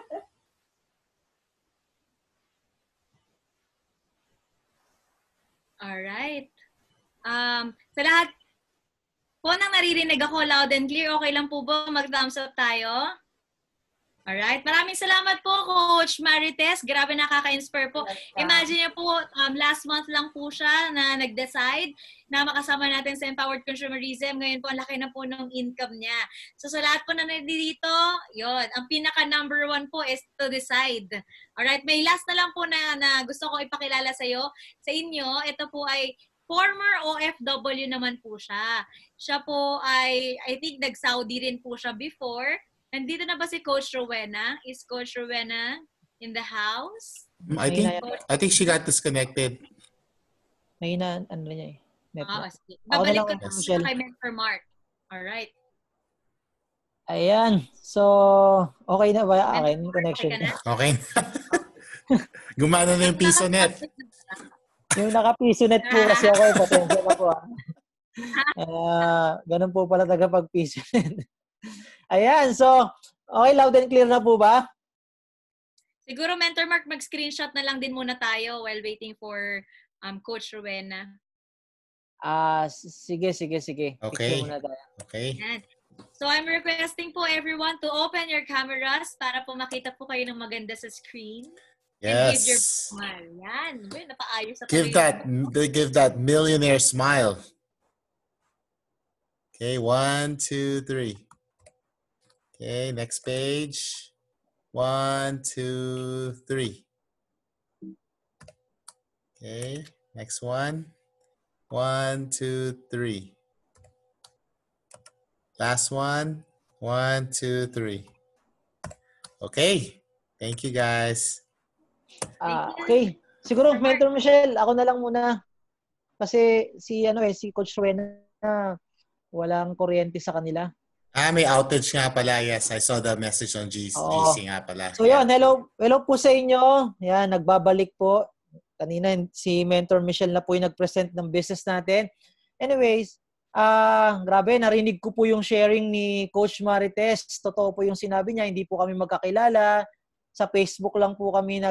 S1: Alright. Sa lahat po nang naririnig ako loud and clear, okay lang po ba mag-thumbs up tayo? Alright. Maraming salamat po, Coach Marites. Grabe, nakaka-inspire po. Imagine niyo po, last month lang po siya na nag-decide na makasama natin sa Empowered Consumerism. Ngayon po, ang laki na po ng income niya. So, sa lahat po na nandito, yun. Ang pinaka number 1 po is to decide. Alright. May last na lang po na gusto ko ipakilala sa inyo. Ito po ay former OFW naman po siya. Siya po ay, I think, nag-Saudi rin po siya before. Nandito na ba si Coach Rowena? Is Coach Rowena in the house?
S2: I think she got disconnected.
S3: Mahina, niya eh.
S1: Sige. Babalik ko
S3: na
S1: na kay Mentor Mark. Alright.
S3: Ayan. So, okay na ba akin connection?
S2: Okay. Gumana na yung piso net.
S3: Yung naka-piso net po kasi ako. Pasensya na po. Ganun po pala pag-piso net. Ayan, so, okay, loud and clear na po ba?
S1: Siguro, Mentor Mark, mag-screenshot na lang din muna tayo while waiting for Coach Rowena.
S3: Sige.
S2: Okay.
S3: Muna tayo.
S2: Okay.
S1: Ayan. So, I'm requesting po everyone to open your cameras para po makita po kayo ng maganda sa screen. And give your
S2: Yes.
S1: smile. Yan. Uy, napaayos sa
S2: Give that millionaire smile. Okay, 1, 2, 3. Okay, next page. 1, 2, 3. Okay, next one. 1, 2, 3. Last one. 1, 2, 3. Okay. Thank you, guys.
S1: Thank you.
S3: Okay. Siguro,
S1: Sir Mark.
S3: Mentor Michelle, ako na lang muna. Kasi si Coach Rowena, walang kuryente sa kanila.
S2: May outage nga pala. Yes, I saw the message on
S3: Oo.
S2: GC nga pala.
S3: So yun, hello po sa inyo. Yan, nagbabalik po. Kanina si Mentor Michelle na po yung nag-present ng business natin. Anyways, grabe, narinig ko po yung sharing ni Coach Marites. Totoo po yung sinabi niya, hindi po kami magkakilala. Sa Facebook lang po kami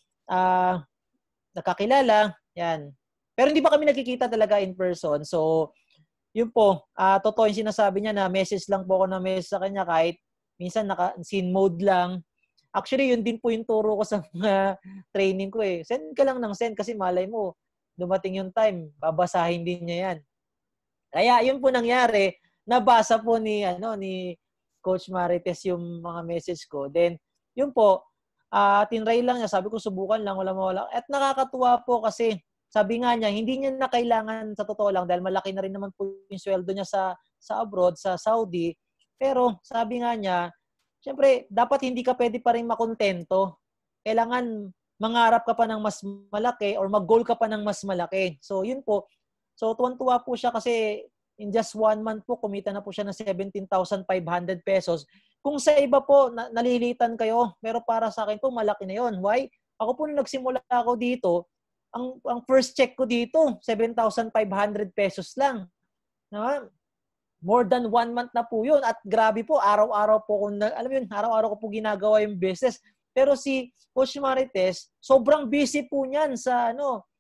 S3: nagkakilala. Yan. Pero hindi pa kami nagkikita talaga in person. So, yun po, totoo yung sinasabi niya na message lang po ako na message sa kanya kahit minsan naka-scene mode lang. Actually, yun din po yung turo ko sa mga training ko eh. Send ka lang ng send kasi malay mo, dumating yung time, babasahin din niya yan. Kaya yun po nangyari, nabasa po ni Coach Marites yung mga message ko. Then, yun po, tinry lang niya. Sabi ko, subukan lang, wala mawala. At nakakatuwa po kasi, sabi nga niya, hindi niya na kailangan sa totoo lang dahil malaki na rin naman po yung sweldo niya sa abroad, sa Saudi. Pero, sabi nga niya, siyempre, dapat hindi ka pwede pa rin makontento. Kailangan mangarap ka pa ng mas malaki or mag-goal ka pa ng mas malaki. So, yun po. So, tuwan-tuwa po siya kasi in just 1 month po, kumita na po siya ng 17,500 pesos. Kung sa iba po, nalilitan kayo, pero para sa akin po, malaki na yun. Why? Ako po nung nagsimula ako dito, ang first check ko dito, 7,500 pesos lang. No? More than 1 month na po yun. At grabe po, araw-araw po alam mo yun, araw-araw ko po ginagawa yung business. Pero si Coach Marites, sobrang busy po niyan sa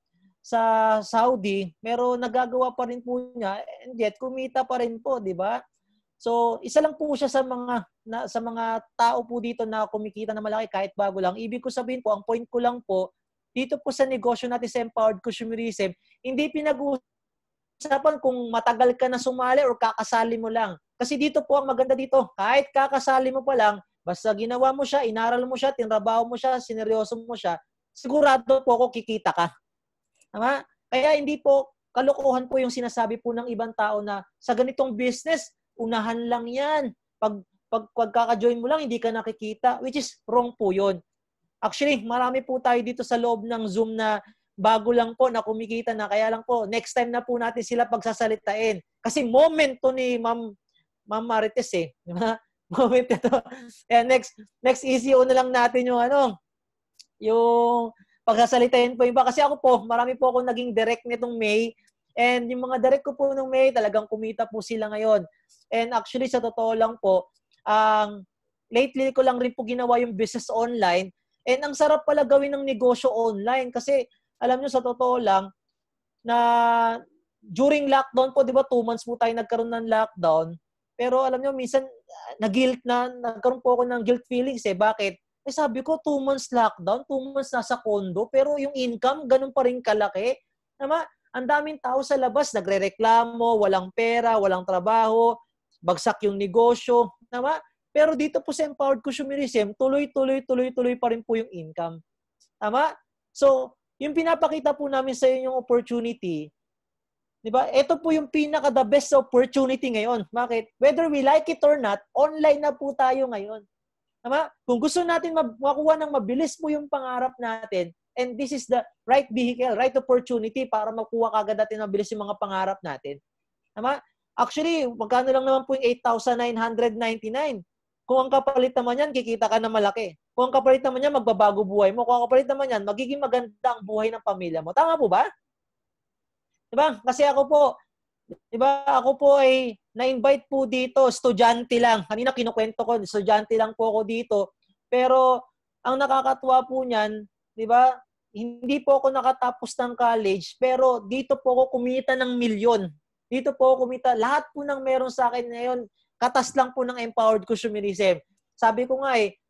S3: Saudi, pero nagagawa pa rin po niya and yet kumita pa rin po, di ba? So, isa lang po siya sa mga tao po dito na kumikita na malaki kahit bago lang. Ibig ko sabihin po, ang point ko lang po, dito po sa negosyo natin sa Empowered Consumerism, hindi pinag-uusapan kung matagal ka na sumali or kakasali mo lang. Kasi dito po ang maganda dito, kahit kakasali mo pa lang, basta ginawa mo siya, inaral mo siya, tinrabaho mo siya, sineryoso mo siya, sigurado po ako kikita ka. Tama? Kaya hindi po kalokohan po yung sinasabi po ng ibang tao na sa ganitong business, unahan lang yan. Pag kaka-join mo lang, hindi ka nakikita, which is wrong po yun. Actually, marami po tayo dito sa loob ng Zoom na bago lang po na kumikita na. Kaya lang po, next time na po natin sila pagsasalitain. Kasi moment to ni Ma'am Marites eh. Moment na to. Kaya next ECO na lang natin yung pagsasalitain po iba. Kasi ako po, marami po ako naging direct nitong May. And yung mga direct ko po nung May, talagang kumita po sila ngayon. And actually, sa totoo lang po, lately ko lang rin po ginawa yung business online. And ang sarap pala gawin ng negosyo online. Kasi, alam nyo, sa totoo lang, na during lockdown po, di ba, 2 months po tayo nagkaroon ng lockdown. Pero alam nyo, minsan, nagkaroon po ako ng guilt feelings eh. Bakit? Sabi ko, 2 months lockdown, 2 months nasa condo, pero yung income, ganun pa rin kalaki. Tama? Ang daming tao sa labas, nagre-reklamo, walang pera, walang trabaho, bagsak yung negosyo. Tama? Pero dito po sa Empowered Consumerism, tuloy pa rin po yung income. Tama? So, yung pinapakita po namin sa inyo yung opportunity, di ba? Ito po yung pinaka-the best opportunity ngayon. Bakit? Whether we like it or not, online na po tayo ngayon. Tama? Kung gusto natin makuha ng mabilis po yung pangarap natin, and this is the right vehicle, right opportunity para makuha kagad natin mabilis yung mga pangarap natin. Tama? Actually, magkano lang naman po yung 8,999? Kung ang kapalit naman yan, kikita ka na malaki. Kung ang kapalit naman yan, magbabago buhay mo. Kung ang kapalit naman yan, magiging maganda ang buhay ng pamilya mo. Tama po ba? Diba? Kasi ako po ay na-invite po dito, estudyante lang. Kanina kinukwento ko, estudyante lang po ako dito. Pero ang nakakatuwa po niyan, di ba? Hindi po ako nakatapos ng college, pero dito po ako kumita ng milyon. Dito po ako kumita. Lahat po ng meron sa akin ngayon, katas lang po ng Empowered Consumerism. Sabi ko nga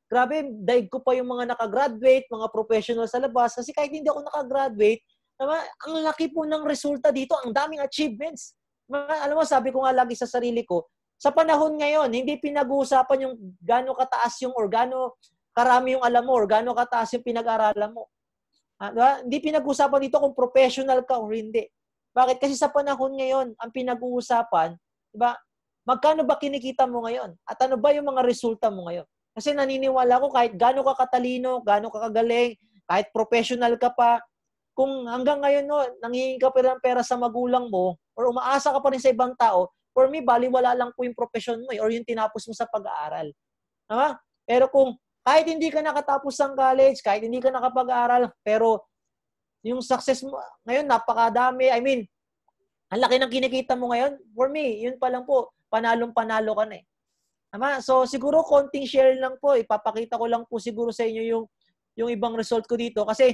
S3: grabe, daig ko pa yung mga nakagraduate, mga professional sa labas. Kasi kahit hindi ako nakagraduate, ang laki po ng resulta dito, ang daming achievements. Alam mo, sabi ko nga lagi sa sarili ko, sa panahon ngayon, hindi pinag-uusapan yung gaano kataas yung or gaano karami yung alam mo or gaano kataas yung pinag-aralan mo. Diba? Hindi pinag-uusapan dito kung professional ka or hindi. Bakit? Kasi sa panahon ngayon, ang pinag-uusapan, diba, magkano ba kinikita mo ngayon? At ano ba yung mga resulta mo ngayon? Kasi naniniwala ko kahit gaano ka katalino, gaano ka kagaling, kahit professional ka pa, kung hanggang ngayon no, nanghihingi ka pa ng pera sa magulang mo or umaasa ka pa rin sa ibang tao, for me, baliwala lang po yung profession mo or yung tinapos mo sa pag-aaral. Diba? Pero kung kahit hindi ka nakatapos ng college, kahit hindi ka nakapag-aaral, pero yung success mo ngayon, napakadami. I mean, ang laki ng kinikita mo ngayon, for me, yun pa lang po, panalong-panalo ka na eh. Tama? So, siguro konting share lang po. Ipapakita ko lang po siguro sa inyo yung ibang result ko dito. Kasi,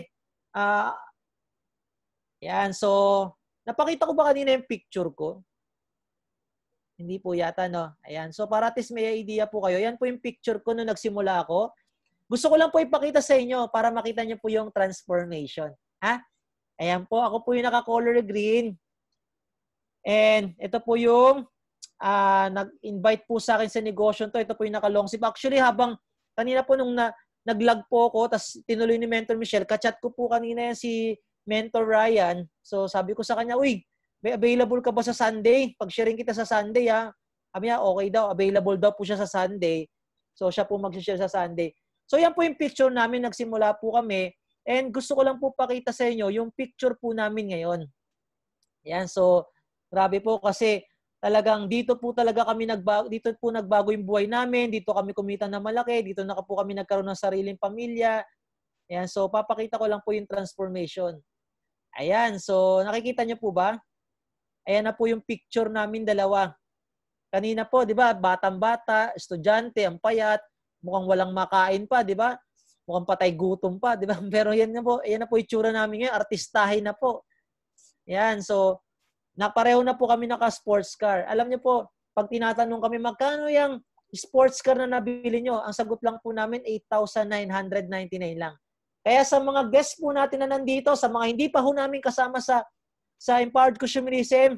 S3: yan. So, napakita ko ba kanina yung picture ko? Hindi po yata, no? Ayan. So, para at least may idea po kayo. Yan po yung picture ko nung nagsimula ako. Gusto ko lang po ipakita sa inyo para makita niyo po yung transformation. Ha? Ayan po. Ako po yung naka-color green. And ito po yung nag-invite po sa akin sa negosyo to. Ito po yung naka-long sleeve. Actually, habang kanina po nung nag-log po ako, tapos tinuloy ni Mentor Michelle, kachat ko po kanina yan si Mentor Ryan. So, sabi ko sa kanya, uy, may available ka ba sa Sunday? Pag-sharing kita sa Sunday, ha? Sabi niya, okay daw. Available daw po siya sa Sunday. So, siya po mag-share sa Sunday. So, yan po yung picture namin. Nagsimula po kami. And gusto ko lang po pakita sa inyo yung picture po namin ngayon. Yan. So, grabe po kasi talagang dito po talaga kami nagbago yung buhay namin. Dito kami kumita na malaki. Dito na po kami nagkaroon ng sariling pamilya. Ayan. So, papakita ko lang po yung transformation. Ayan. So, nakikita niyo po ba? Ayan na po yung picture namin dalawa. Kanina po, di ba? Batang-bata, estudyante, ang payat, mukhang walang makain pa, di ba? Mukhang patay gutom pa, di ba? Pero yan na po yung itsura namin ngayon. Artistahin na po. Ayan. So, pareho na po kami naka-sports car. Alam niyo po, pag tinatanong kami, magkano yung sports car na nabili nyo? Ang sagot lang po namin, 8,999 lang. Kaya sa mga guests po natin na nandito, sa mga hindi pa ho namin kasama sa Empowered Consumerism,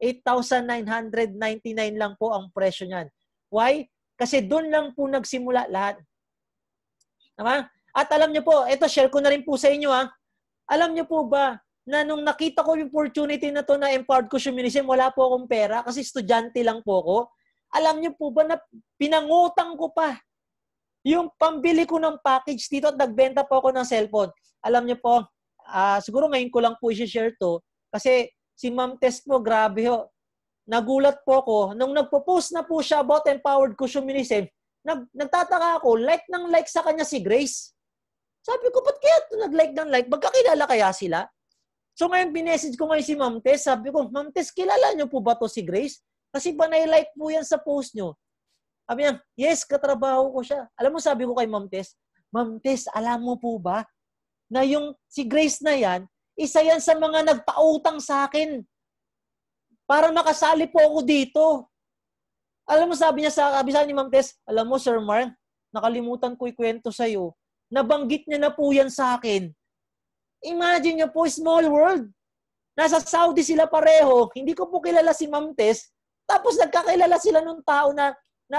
S3: 8,999 lang po ang presyo niyan. Why? Kasi doon lang po nagsimula lahat. Tama? At alam niyo po, ito share ko na rin po sa inyo ha. Alam niyo po ba, na nung nakita ko yung opportunity na to na Empowered Consumerism, wala po akong pera kasi estudyante lang po ako. Alam niyo po ba na pinangutang ko pa yung pambili ko ng package dito at nagbenta po ako ng cellphone. Alam niyo po, siguro ngayon ko lang po i-share to kasi si Ma'am Tess po, grabe ho. Nagulat po ako. Nung nagpo-post na po siya about Empowered Consumerism, nagtataka ako, like ng like sa kanya si Grace. Sabi ko, ba't kaya nag-like ng like? Magkakilala kaya sila? So ngayon, binessage ko ngayon si Ma'am Tess. Sabi ko, Ma'am Tess, kilala niyo po ba to si Grace? Kasi ba na-like po yan sa post niyo? Sabi niya, yes, katrabaho ko siya. Alam mo, sabi ko kay Ma'am Tess, alam mo po ba na yung si Grace na yan, isa yan sa mga nagpautang sa akin para makasali po ako dito. Alam mo, sabi sa ni Ma'am Tess, alam mo, Sir Mark, nakalimutan ko ikwento sa'yo. Nabanggit niya na po yan sa akin. Imagine niyo po, small world. Nasa Saudi sila pareho. Hindi ko po kilala si Ma'am Tess. Tapos nagkakilala sila nung tao na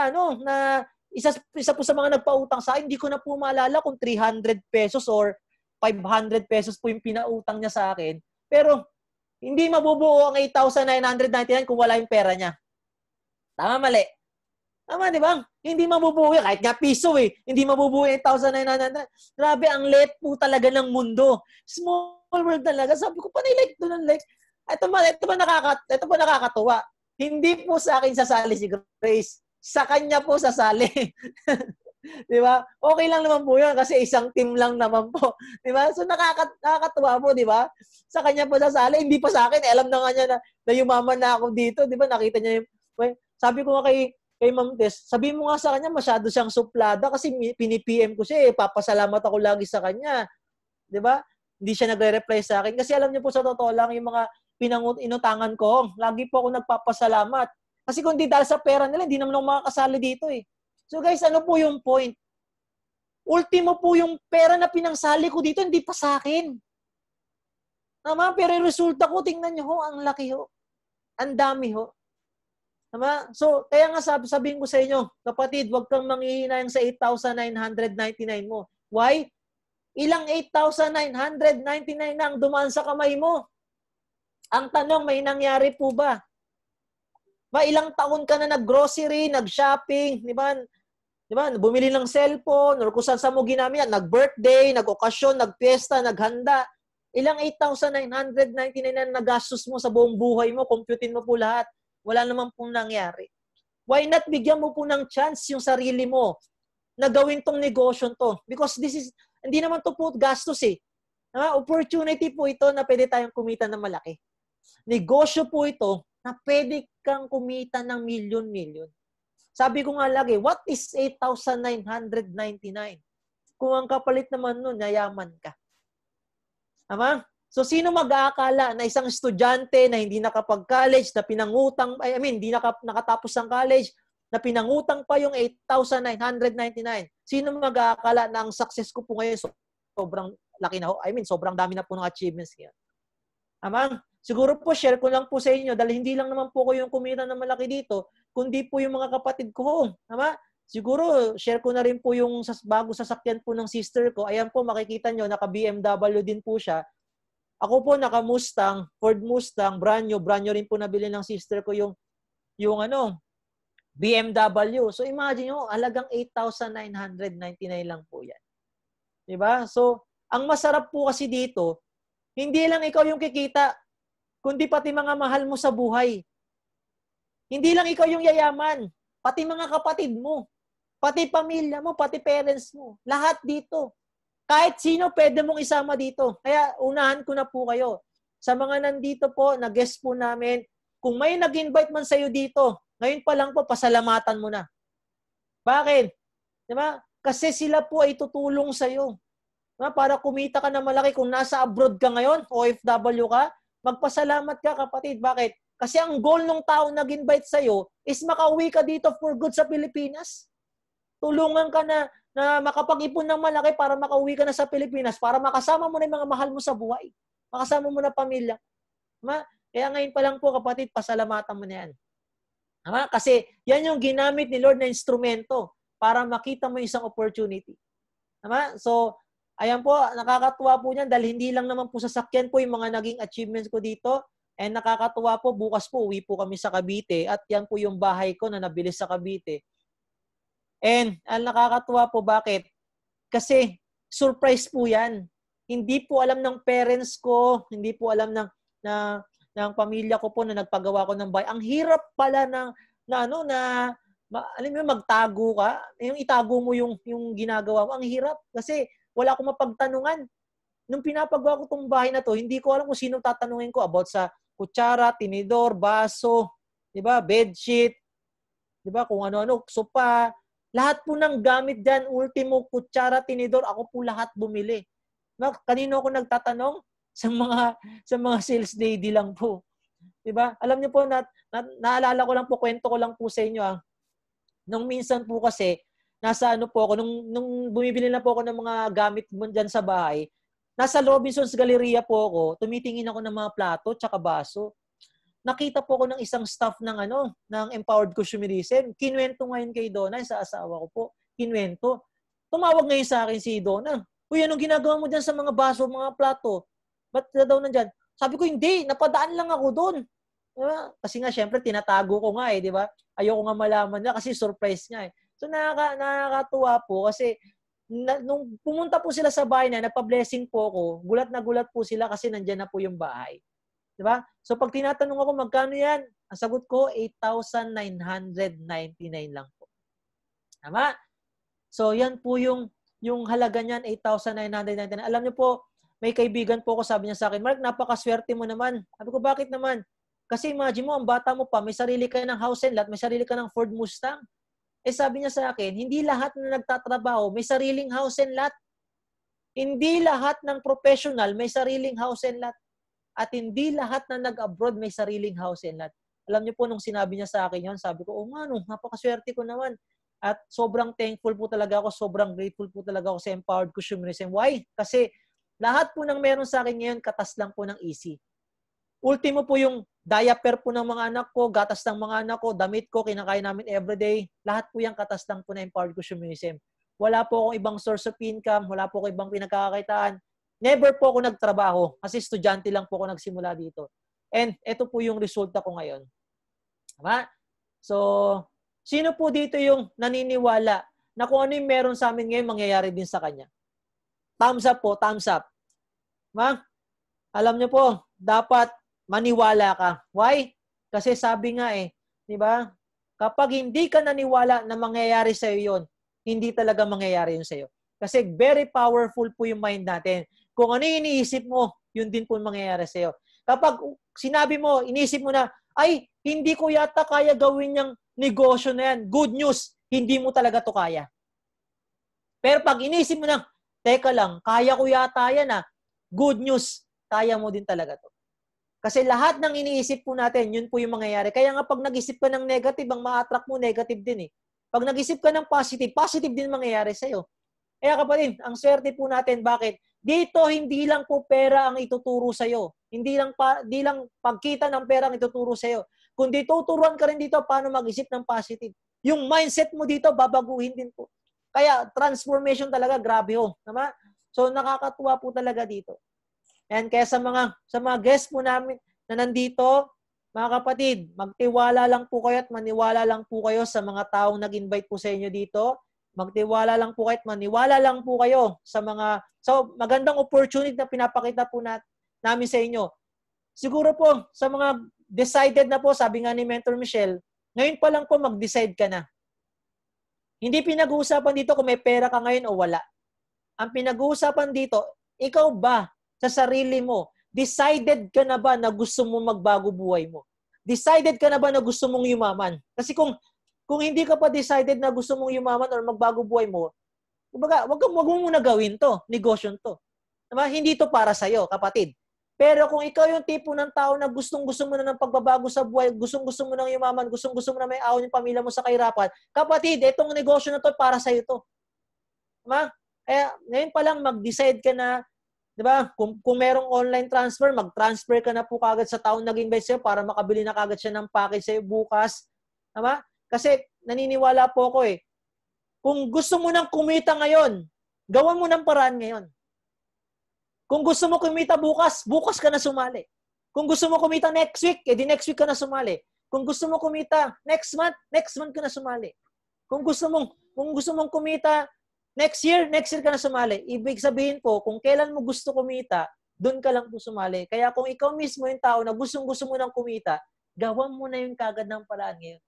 S3: isa po sa mga nagpautang sa akin. Hindi ko na po maalala kung 300 pesos or 500 pesos po yung pinautang niya sa akin. Pero hindi mabubuo ang 8,999 kung wala yung pera niya. Tama, mali? Tama, di ba? Hindi mabubuo yan. Kahit nga piso eh. Hindi mabubuo yung 8,999. Grabe, ang liit po talaga ng mundo. Small world talaga. Sabi ko, panay-like doon ang like. Ito ba nakakatuwa? Hindi po sa akin sasali si Grace. Sa kanya po sasali. Di ba? Okay lang naman po yun kasi isang team lang naman po. Di ba? So nakakatuwa po, di ba? Sa kanya po sasali, hindi pa sa akin. Alam na nga niya na yumaman na ako dito. Di ba? Nakita niya yung... Sabi ko nga kay Ma'am Tess, sabi mo nga sa kanya, masyado siyang suplada kasi pinipm ko siya eh. Papasalamat ako lagi sa kanya. Di ba? Hindi siya nagre-reply sa akin. Kasi alam niyo po sa totoo lang, yung mga inutangan ko, lagi po ako nagpapasalamat. Kasi kung di dahil sa pera nila, hindi naman ako makakasali dito eh. So guys, ano po yung point? Ultimo po yung pera na pinangsali ko dito, hindi pa sa akin. Tama? Pero yung resulta ko, tingnan nyo ho, ang laki ho. Ang dami ho. Tama? So, kaya nga sabihin ko sa inyo, kapatid, huwag kang manghihinayang sa 8,999 mo. Why? Ilang 8,999 na ang dumaan sa kamay mo? Ang tanong, may nangyari po ba? Ba, ilang taon ka na nag-grocery, nag-shopping, di ba? Di ba? Bumili ng cellphone, or kung saan mo ginamit, nag-birthday, nag-okasyon, nag-fiesta, naghanda. Ilang 8,999 na nagastos mo sa buong buhay mo, computein mo po lahat. Wala naman pong nangyari. Why not bigyan mo po ng chance yung sarili mo na gawin tong negosyo to? Because this is, hindi naman to po gastos eh. Opportunity po ito na pwede tayong kumita ng malaki. Negosyo po ito na pwede kang kumita ng milyon-milyon. Sabi ko nga lagi, what is 8,999? Kung ang kapalit naman nun, yayaman ka. Tama? So, sino mag-aakala na isang estudyante na hindi nakapag-college, na pinangutang, hindi nakatapos ng college, na pinangutang pa yung 8,999? Sino mag-aakala na ang success ko po ngayon sobrang laki na ho? Sobrang dami na po ng achievements ngayon. Tama? Siguro po, share ko lang po sa inyo dahil hindi lang naman po ko yung kumita na malaki dito, kundi po yung mga kapatid ko ho. Tama? Siguro, share ko na rin po yung bago sasakyan po ng sister ko. Ayan po, makikita nyo, naka-BMW din po siya. Ako po, naka-Mustang, Ford Mustang, brand new rin po nabili ng sister ko yung BMW. So, imagine nyo, halagang 8,999 lang po yan. Diba? So, ang masarap po kasi dito, hindi lang ikaw yung kikita, kundi pati mga mahal mo sa buhay. Hindi lang ikaw yung yayaman, pati mga kapatid mo, pati pamilya mo, pati parents mo. Lahat dito. Kahit sino pwede mong isama dito. Kaya unahan ko na po kayo. Sa mga nandito po, na-guest po namin, kung may nag-invite man sa'yo dito, ngayon pa lang po, pasalamatan mo na. Bakit? Diba? Kasi sila po ay tutulong sa'yo. Diba? Para kumita ka na malaki. Kung nasa abroad ka ngayon, OFW ka, magpasalamat ka, kapatid. Bakit? Kasi ang goal ng tao nag-invite sa'yo is makauwi ka dito for good sa Pilipinas. Tulungan ka na makapag-ipon ng malaki para makauwi ka na sa Pilipinas, para makasama mo na yung mga mahal mo sa buhay. Makasama mo na pamilya. Kaya ngayon pa lang po, kapatid, pasalamatan mo na yan. Kasi yan yung ginamit ni Lord na instrumento para makita mo isang opportunity. So, ayan po, nakakatuwa po niyan dahil hindi lang naman po sasakyan po yung mga naging achievements ko dito. And nakakatuwa po, bukas po, uwi po kami sa Cavite. At yan po yung bahay ko na nabili sa Cavite. And ang nakakatuwa po, bakit? Kasi surprise po yan. Hindi po alam ng parents ko, hindi po alam ng pamilya ko po na nagpagawa ko ng bahay. Ang hirap pala alam mo, magtago ka. Yung itago mo yung ginagawa mo. Ang hirap kasi wala akong mapagtanungan. Nung pinapagawa ko tong bahay na to, hindi ko alam kung sino tatanungin ko about sa kutsara, tinidor, baso, 'di ba? Bedsheet, 'di ba? Kung ano-ano, sopa, lahat po ng gamit diyan, ultimo kutsara, tinidor, ako po lahat bumili. Kanino ako nagtatanong? Sa mga sales lady lang po. 'Di ba? Alam niyo po naalala ko lang po, kwento ko lang po sa inyo Nung minsan po kasi nasa po ako nung bumibili na po ako ng mga gamit mo diyan sa bahay. Nasa Robinson's Galleria po ako, tumitingin ako ng mga plato tsaka baso. Nakita po ako ng isang staff ng Empowered Consumerism. Kinwento ngayon kay Donna, sa asawa ko po. Kinwento. Tumawag ngayon sa akin si Donna. Uy, anong ginagawa mo dyan sa mga baso, mga plato? Ba't daw nandyan? Sabi ko, hindi. Napadaan lang ako doon. Diba? Kasi nga, syempre, tinatago ko nga di ba? Ayoko nga malaman na kasi surprise nga So, nakakatuwa po kasi nung pumunta po sila sa bahay na, nagpa-blessing po ako, gulat na gulat po sila kasi nandyan na po yung bahay. Diba? So, pag tinatanong ako, magkano yan? Ang sagot ko, 8,999 lang po. Tama? So, yan po yung halaga niyan, 8,999. Alam niyo po, may kaibigan po ako, sabi niya sa akin, Mark, napakaswerte mo naman. Sabi ko, bakit naman? Kasi imagine mo, ang bata mo pa, may sarili ka ng house and lot, may sarili ka ng Ford Mustang. Sabi niya sa akin, hindi lahat na nagtatrabaho may sariling house and lot. Hindi lahat ng professional may sariling house and lot. At hindi lahat na nag-abroad may sariling house and lot. Alam niyo po, nung sinabi niya sa akin yon, sabi ko, napakaswerte ko naman. At sobrang thankful po talaga ako, sobrang grateful po talaga ako sa Empowered Consumerism. Why? Kasi lahat po ng meron sa akin ngayon, katas lang po ng easy. Ultimo po yung diaper po ng mga anak ko, gatas ng mga anak ko, damit ko, kinakain namin everyday. Lahat po yung katas lang po na Empowered Consumerism. Wala po akong ibang source of income, wala po akong ibang pinagkakakitaan. Never po ako nagtrabaho kasi estudyante lang po ako nagsimula dito. And ito po yung resulta ko ngayon. Tama? So, sino po dito yung naniniwala na kung ano yung meron sa amin ngayon, mangyayari din sa kanya? Thumbs up po, thumbs up. Ma, alam niyo po, dapat maniwala ka. Why? Kasi sabi nga di ba? Kapag hindi ka naniwala na mangyayari sa iyo 'yon, hindi talaga mangyayari 'yon sa iyo. Kasi very powerful po yung mind natin. Kung ano yung iniisip mo, yun din po mangyayari sa iyo. Kapag sinabi mo, iniisip mo na, ay, hindi ko yata kaya gawin yung negosyo na yan. Good news, hindi mo talaga to kaya. Pero pag iniisip mo na, teka lang, kaya ko yata yan good news, kaya mo din talaga to. Kasi lahat ng iniisip po natin, yun po yung mangyayari. Kaya nga pag nag-isip ka ng negative, ang ma-attract mo, negative din Pag nag-isip ka ng positive, positive din mangyayari sa'yo. Kaya kapatid, ang swerte po natin, bakit? Dito, hindi lang po pera ang ituturo sa'yo. Hindi lang pagkita ng pera ang ituturo sa'yo. Kundi tuturuan ka rin dito paano mag-isip ng positive. Yung mindset mo dito, babaguhin din po. Kaya transformation talaga, grabe Tama? So nakakatuwa po talaga dito. And kaya sa mga guests po namin na nandito, mga kapatid, magtiwala lang po kayo at maniwala lang po kayo sa mga taong nag-invite po sa inyo dito. Magtiwala lang po kayo at maniwala lang po kayo sa magandang opportunity na pinapakita po namin sa inyo. Siguro po, sa mga decided na po, sabi nga ni Mentor Michelle, ngayon pa lang po mag-decide ka na. Hindi pinag-uusapan dito kung may pera ka ngayon o wala. Ang pinag-uusapan dito, ikaw ba sa sarili mo, decided ka na ba na gusto mo magbago buhay mo? Decided ka na ba na gusto mong yumaman? Kasi kung hindi ka pa decided na gusto mong yumaman or magbago buhay mo, wag mo muna gawin to, negosyo to. Diba? Hindi to para sa'yo, kapatid. Pero kung ikaw yung tipo ng tao na gustong-gusto mo na ng pagbabago sa buhay, gustong-gusto mo nang yumaman, gustong-gusto mo na may ahon yung pamilya mo sa kahirapan, kapatid, itong negosyo na to para sa'yo to. Diba? Kaya ngayon pa lang mag-decide ka na, di ba? Kung merong online transfer, mag-transfer ka na po kagad sa taong nag-invite sa'yo para makabili na kagad siya ng package sa'yo bukas. Diba? Kasi naniniwala po ako kung gusto mo nang kumita ngayon, gawan mo ng paraan ngayon. Kung gusto mo kumita bukas, bukas ka na sumali. Kung gusto mo kumita next week, edi next week ka na sumali. Kung gusto mo kumita next month ka na sumali. Kung gusto mong kumita next year ka na sumali. Ibig sabihin po, kung kailan mo gusto kumita, doon ka lang po sumali. Kaya kung ikaw mismo yung tao na gustong-gusto mo nang kumita, gawan mo na yung kagad ng paraan ngayon.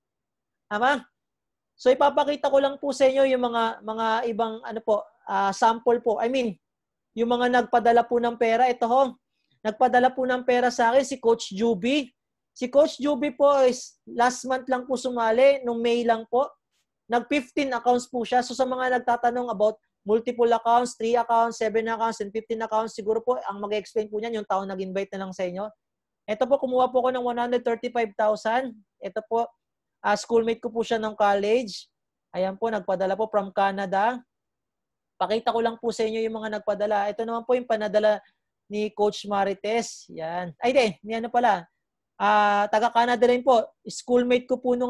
S3: Tama? So ipapakita ko lang po sa inyo yung mga ibang sample po. I mean, yung mga nagpadala po ng pera, ito nagpadala po ng pera sa akin si Coach Juby. Si Coach Juby po is last month lang po sumali, nung May lang po. Nag-15 accounts po siya. So sa mga nagtatanong about multiple accounts, 3 accounts, 7 accounts, and 15 accounts, siguro po ang mag-explain po niyan yung tao nag-invite na lang sa inyo. Ito po, kumuha po ako ng 135,000. Ito po, schoolmate ko po siya ng college. Ayan po, nagpadala po from Canada. Pakita ko lang po sa inyo yung mga nagpadala. Ito naman po yung panadala ni Coach Marites. Yan. Ay, di ano pala. Taga-Canada rin po. Schoolmate ko po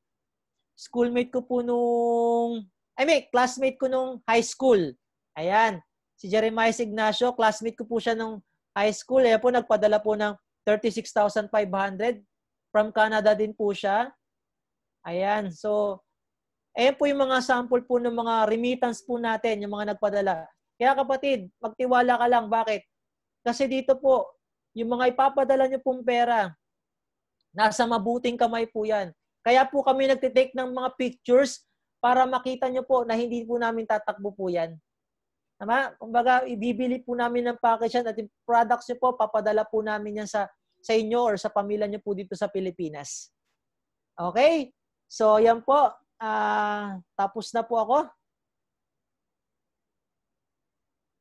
S3: classmate ko nung high school. Ayan. Si Jeremiah Ignacio, classmate ko po siya nung high school. Ayan po, nagpadala po ng 36,500. From Canada din po siya. Ayan. So, ayan po yung mga sample po ng mga remittance po natin, yung mga nagpadala. Kaya kapatid, magtiwala ka lang. Bakit? Kasi dito po, yung mga ipapadala nyo pong pera, nasa mabuting kamay po yan. Kaya po kami nagtitake ng mga pictures para makita nyo po na hindi po namin tatakbo po yan. Tama? Kumbaga, ibibili po namin ng package yan at yung products nyo po, papadala po namin yan sa inyo or sa pamilya nyo po dito sa Pilipinas. Okay? So, yan po. Tapos na po ako.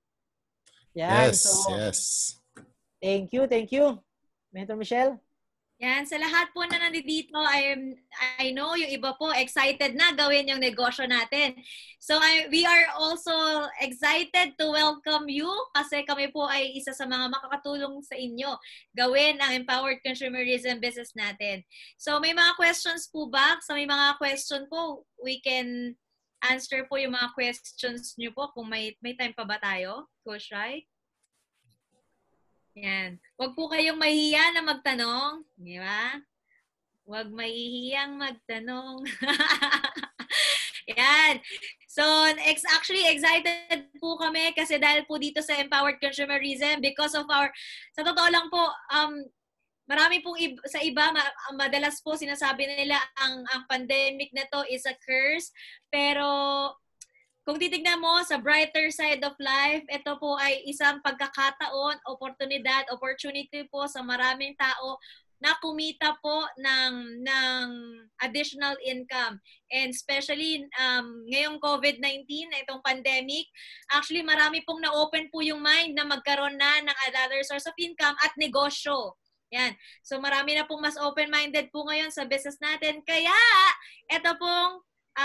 S3: Yan.
S2: Yes,
S3: So,
S2: yes.
S3: Thank you. Mentor Michelle.
S1: Yan, sa lahat po na nandito, I know yung iba po excited na gawin yung negosyo natin. So we are also excited to welcome you kasi kami po ay isa sa mga makakatulong sa inyo gawin ang empowered consumerism business natin. So may mga questions po ba? So may mga question po, we can answer po yung mga questions nyo po kung may time pa ba tayo, Coach Rai? Yan. Huwag po kayong mahihiya na magtanong. Di ba? Huwag mahihiyang magtanong. Yan. So, actually, excited po kami kasi dahil po dito sa Empowered Consumerism because of sa totoo lang po, marami pong sa iba, madalas po sinasabi nila ang pandemic na to is a curse. Pero, kung titignan mo sa brighter side of life, ito po ay isang pagkakataon, opportunity po sa maraming tao na kumita po ng additional income. And especially ngayong COVID-19, itong pandemic, actually marami pong na-open po yung mind na magkaroon na ng another source of income at negosyo. Yan. So marami na pong mas open-minded po ngayon sa business natin. Kaya, ito pong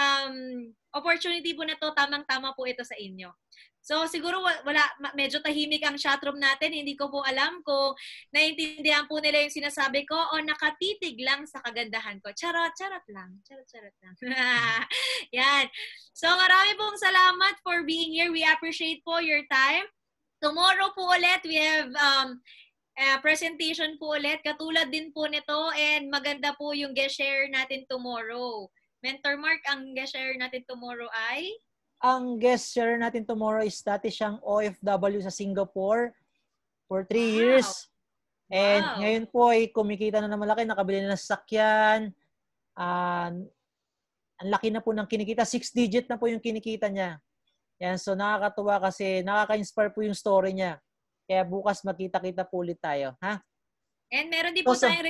S1: opportunity po na to, tamang-tama po ito sa inyo. So, siguro medyo tahimik ang chatroom natin. Hindi ko po alam kung naiintindihan po nila yung sinasabi ko o nakatitig lang sa kagandahan ko. Charot lang. Charot lang. Yan. So, marami pong salamat for being here. We appreciate po your time. Tomorrow po ulit, we have presentation po ulit. Katulad din po nito and maganda po yung guest share natin tomorrow. Mentor Mark, ang guest share natin tomorrow ay?
S3: Ang guest share natin tomorrow is dati siyang OFW sa Singapore for 3 years. And ngayon po ay kumikita na ng malaki, nakabili na ng sasakyan. Ang laki na po ng kinikita. 6-digit na po yung kinikita niya. Yan, so nakakatuwa kasi nakaka-inspire po yung story niya. Kaya bukas magkita-kita po ulit tayo. Ha?
S1: And meron din po tayong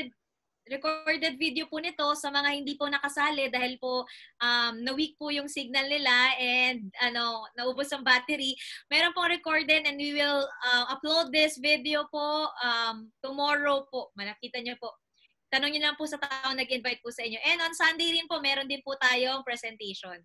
S1: recorded video po nito sa mga hindi po nakasali dahil po na-weak po yung signal nila and naubos ang battery. Meron pong recorded and we will upload this video po tomorrow po. Malakita nyo po. Tanong nyo lang po sa tao nag-invite po sa inyo. And on Sunday rin po, meron din po tayong presentation.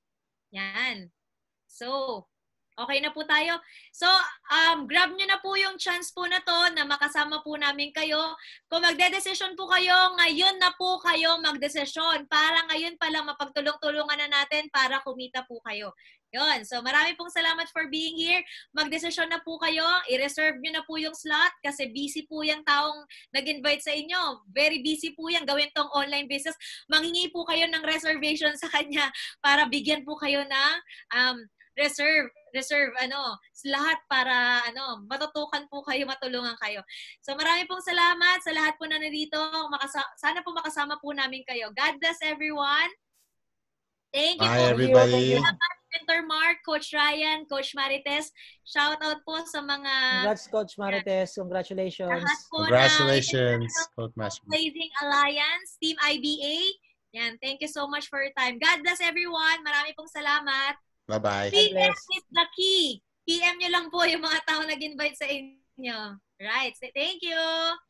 S1: Yan. So, okay na po tayo. So, grab nyo na po yung chance po na to na makasama po namin kayo. Kung magde-desisyon po kayo, ngayon na po kayo magdesisyon. Para ngayon pa lang mapagtulong-tulungan na natin para kumita po kayo. Yun. So, marami pong salamat for being here. Magdesisyon na po kayo. I-reserve nyo na po yung slot kasi busy po yung taong nag-invite sa inyo. Very busy po yan. Gawin tong online business. Manghingi po kayo ng reservation sa kanya para bigyan po kayo ng reserve lahat para matutukan po kayo, matulungan kayo. So marami pong salamat sa lahat po na nandito. Sana po makasama po namin kayo. God bless everyone. Thank you
S2: Bye,
S1: po.
S2: everybody.
S1: Salamat, Mentor Mark, Coach Ryan, Coach Marites. Shout out po sa mga
S3: Congrats, Coach Marites. Congratulations.
S1: lahat po
S2: Congratulations, Coach Master.
S1: Amazing Alliance, Team IBA. Yan, thank you so much for your time. God bless everyone. Marami pong salamat.
S2: Bye-bye.
S1: PM is the key. PM nyo lang po yung mga tao nag-invite sa inyo. Right. Thank you.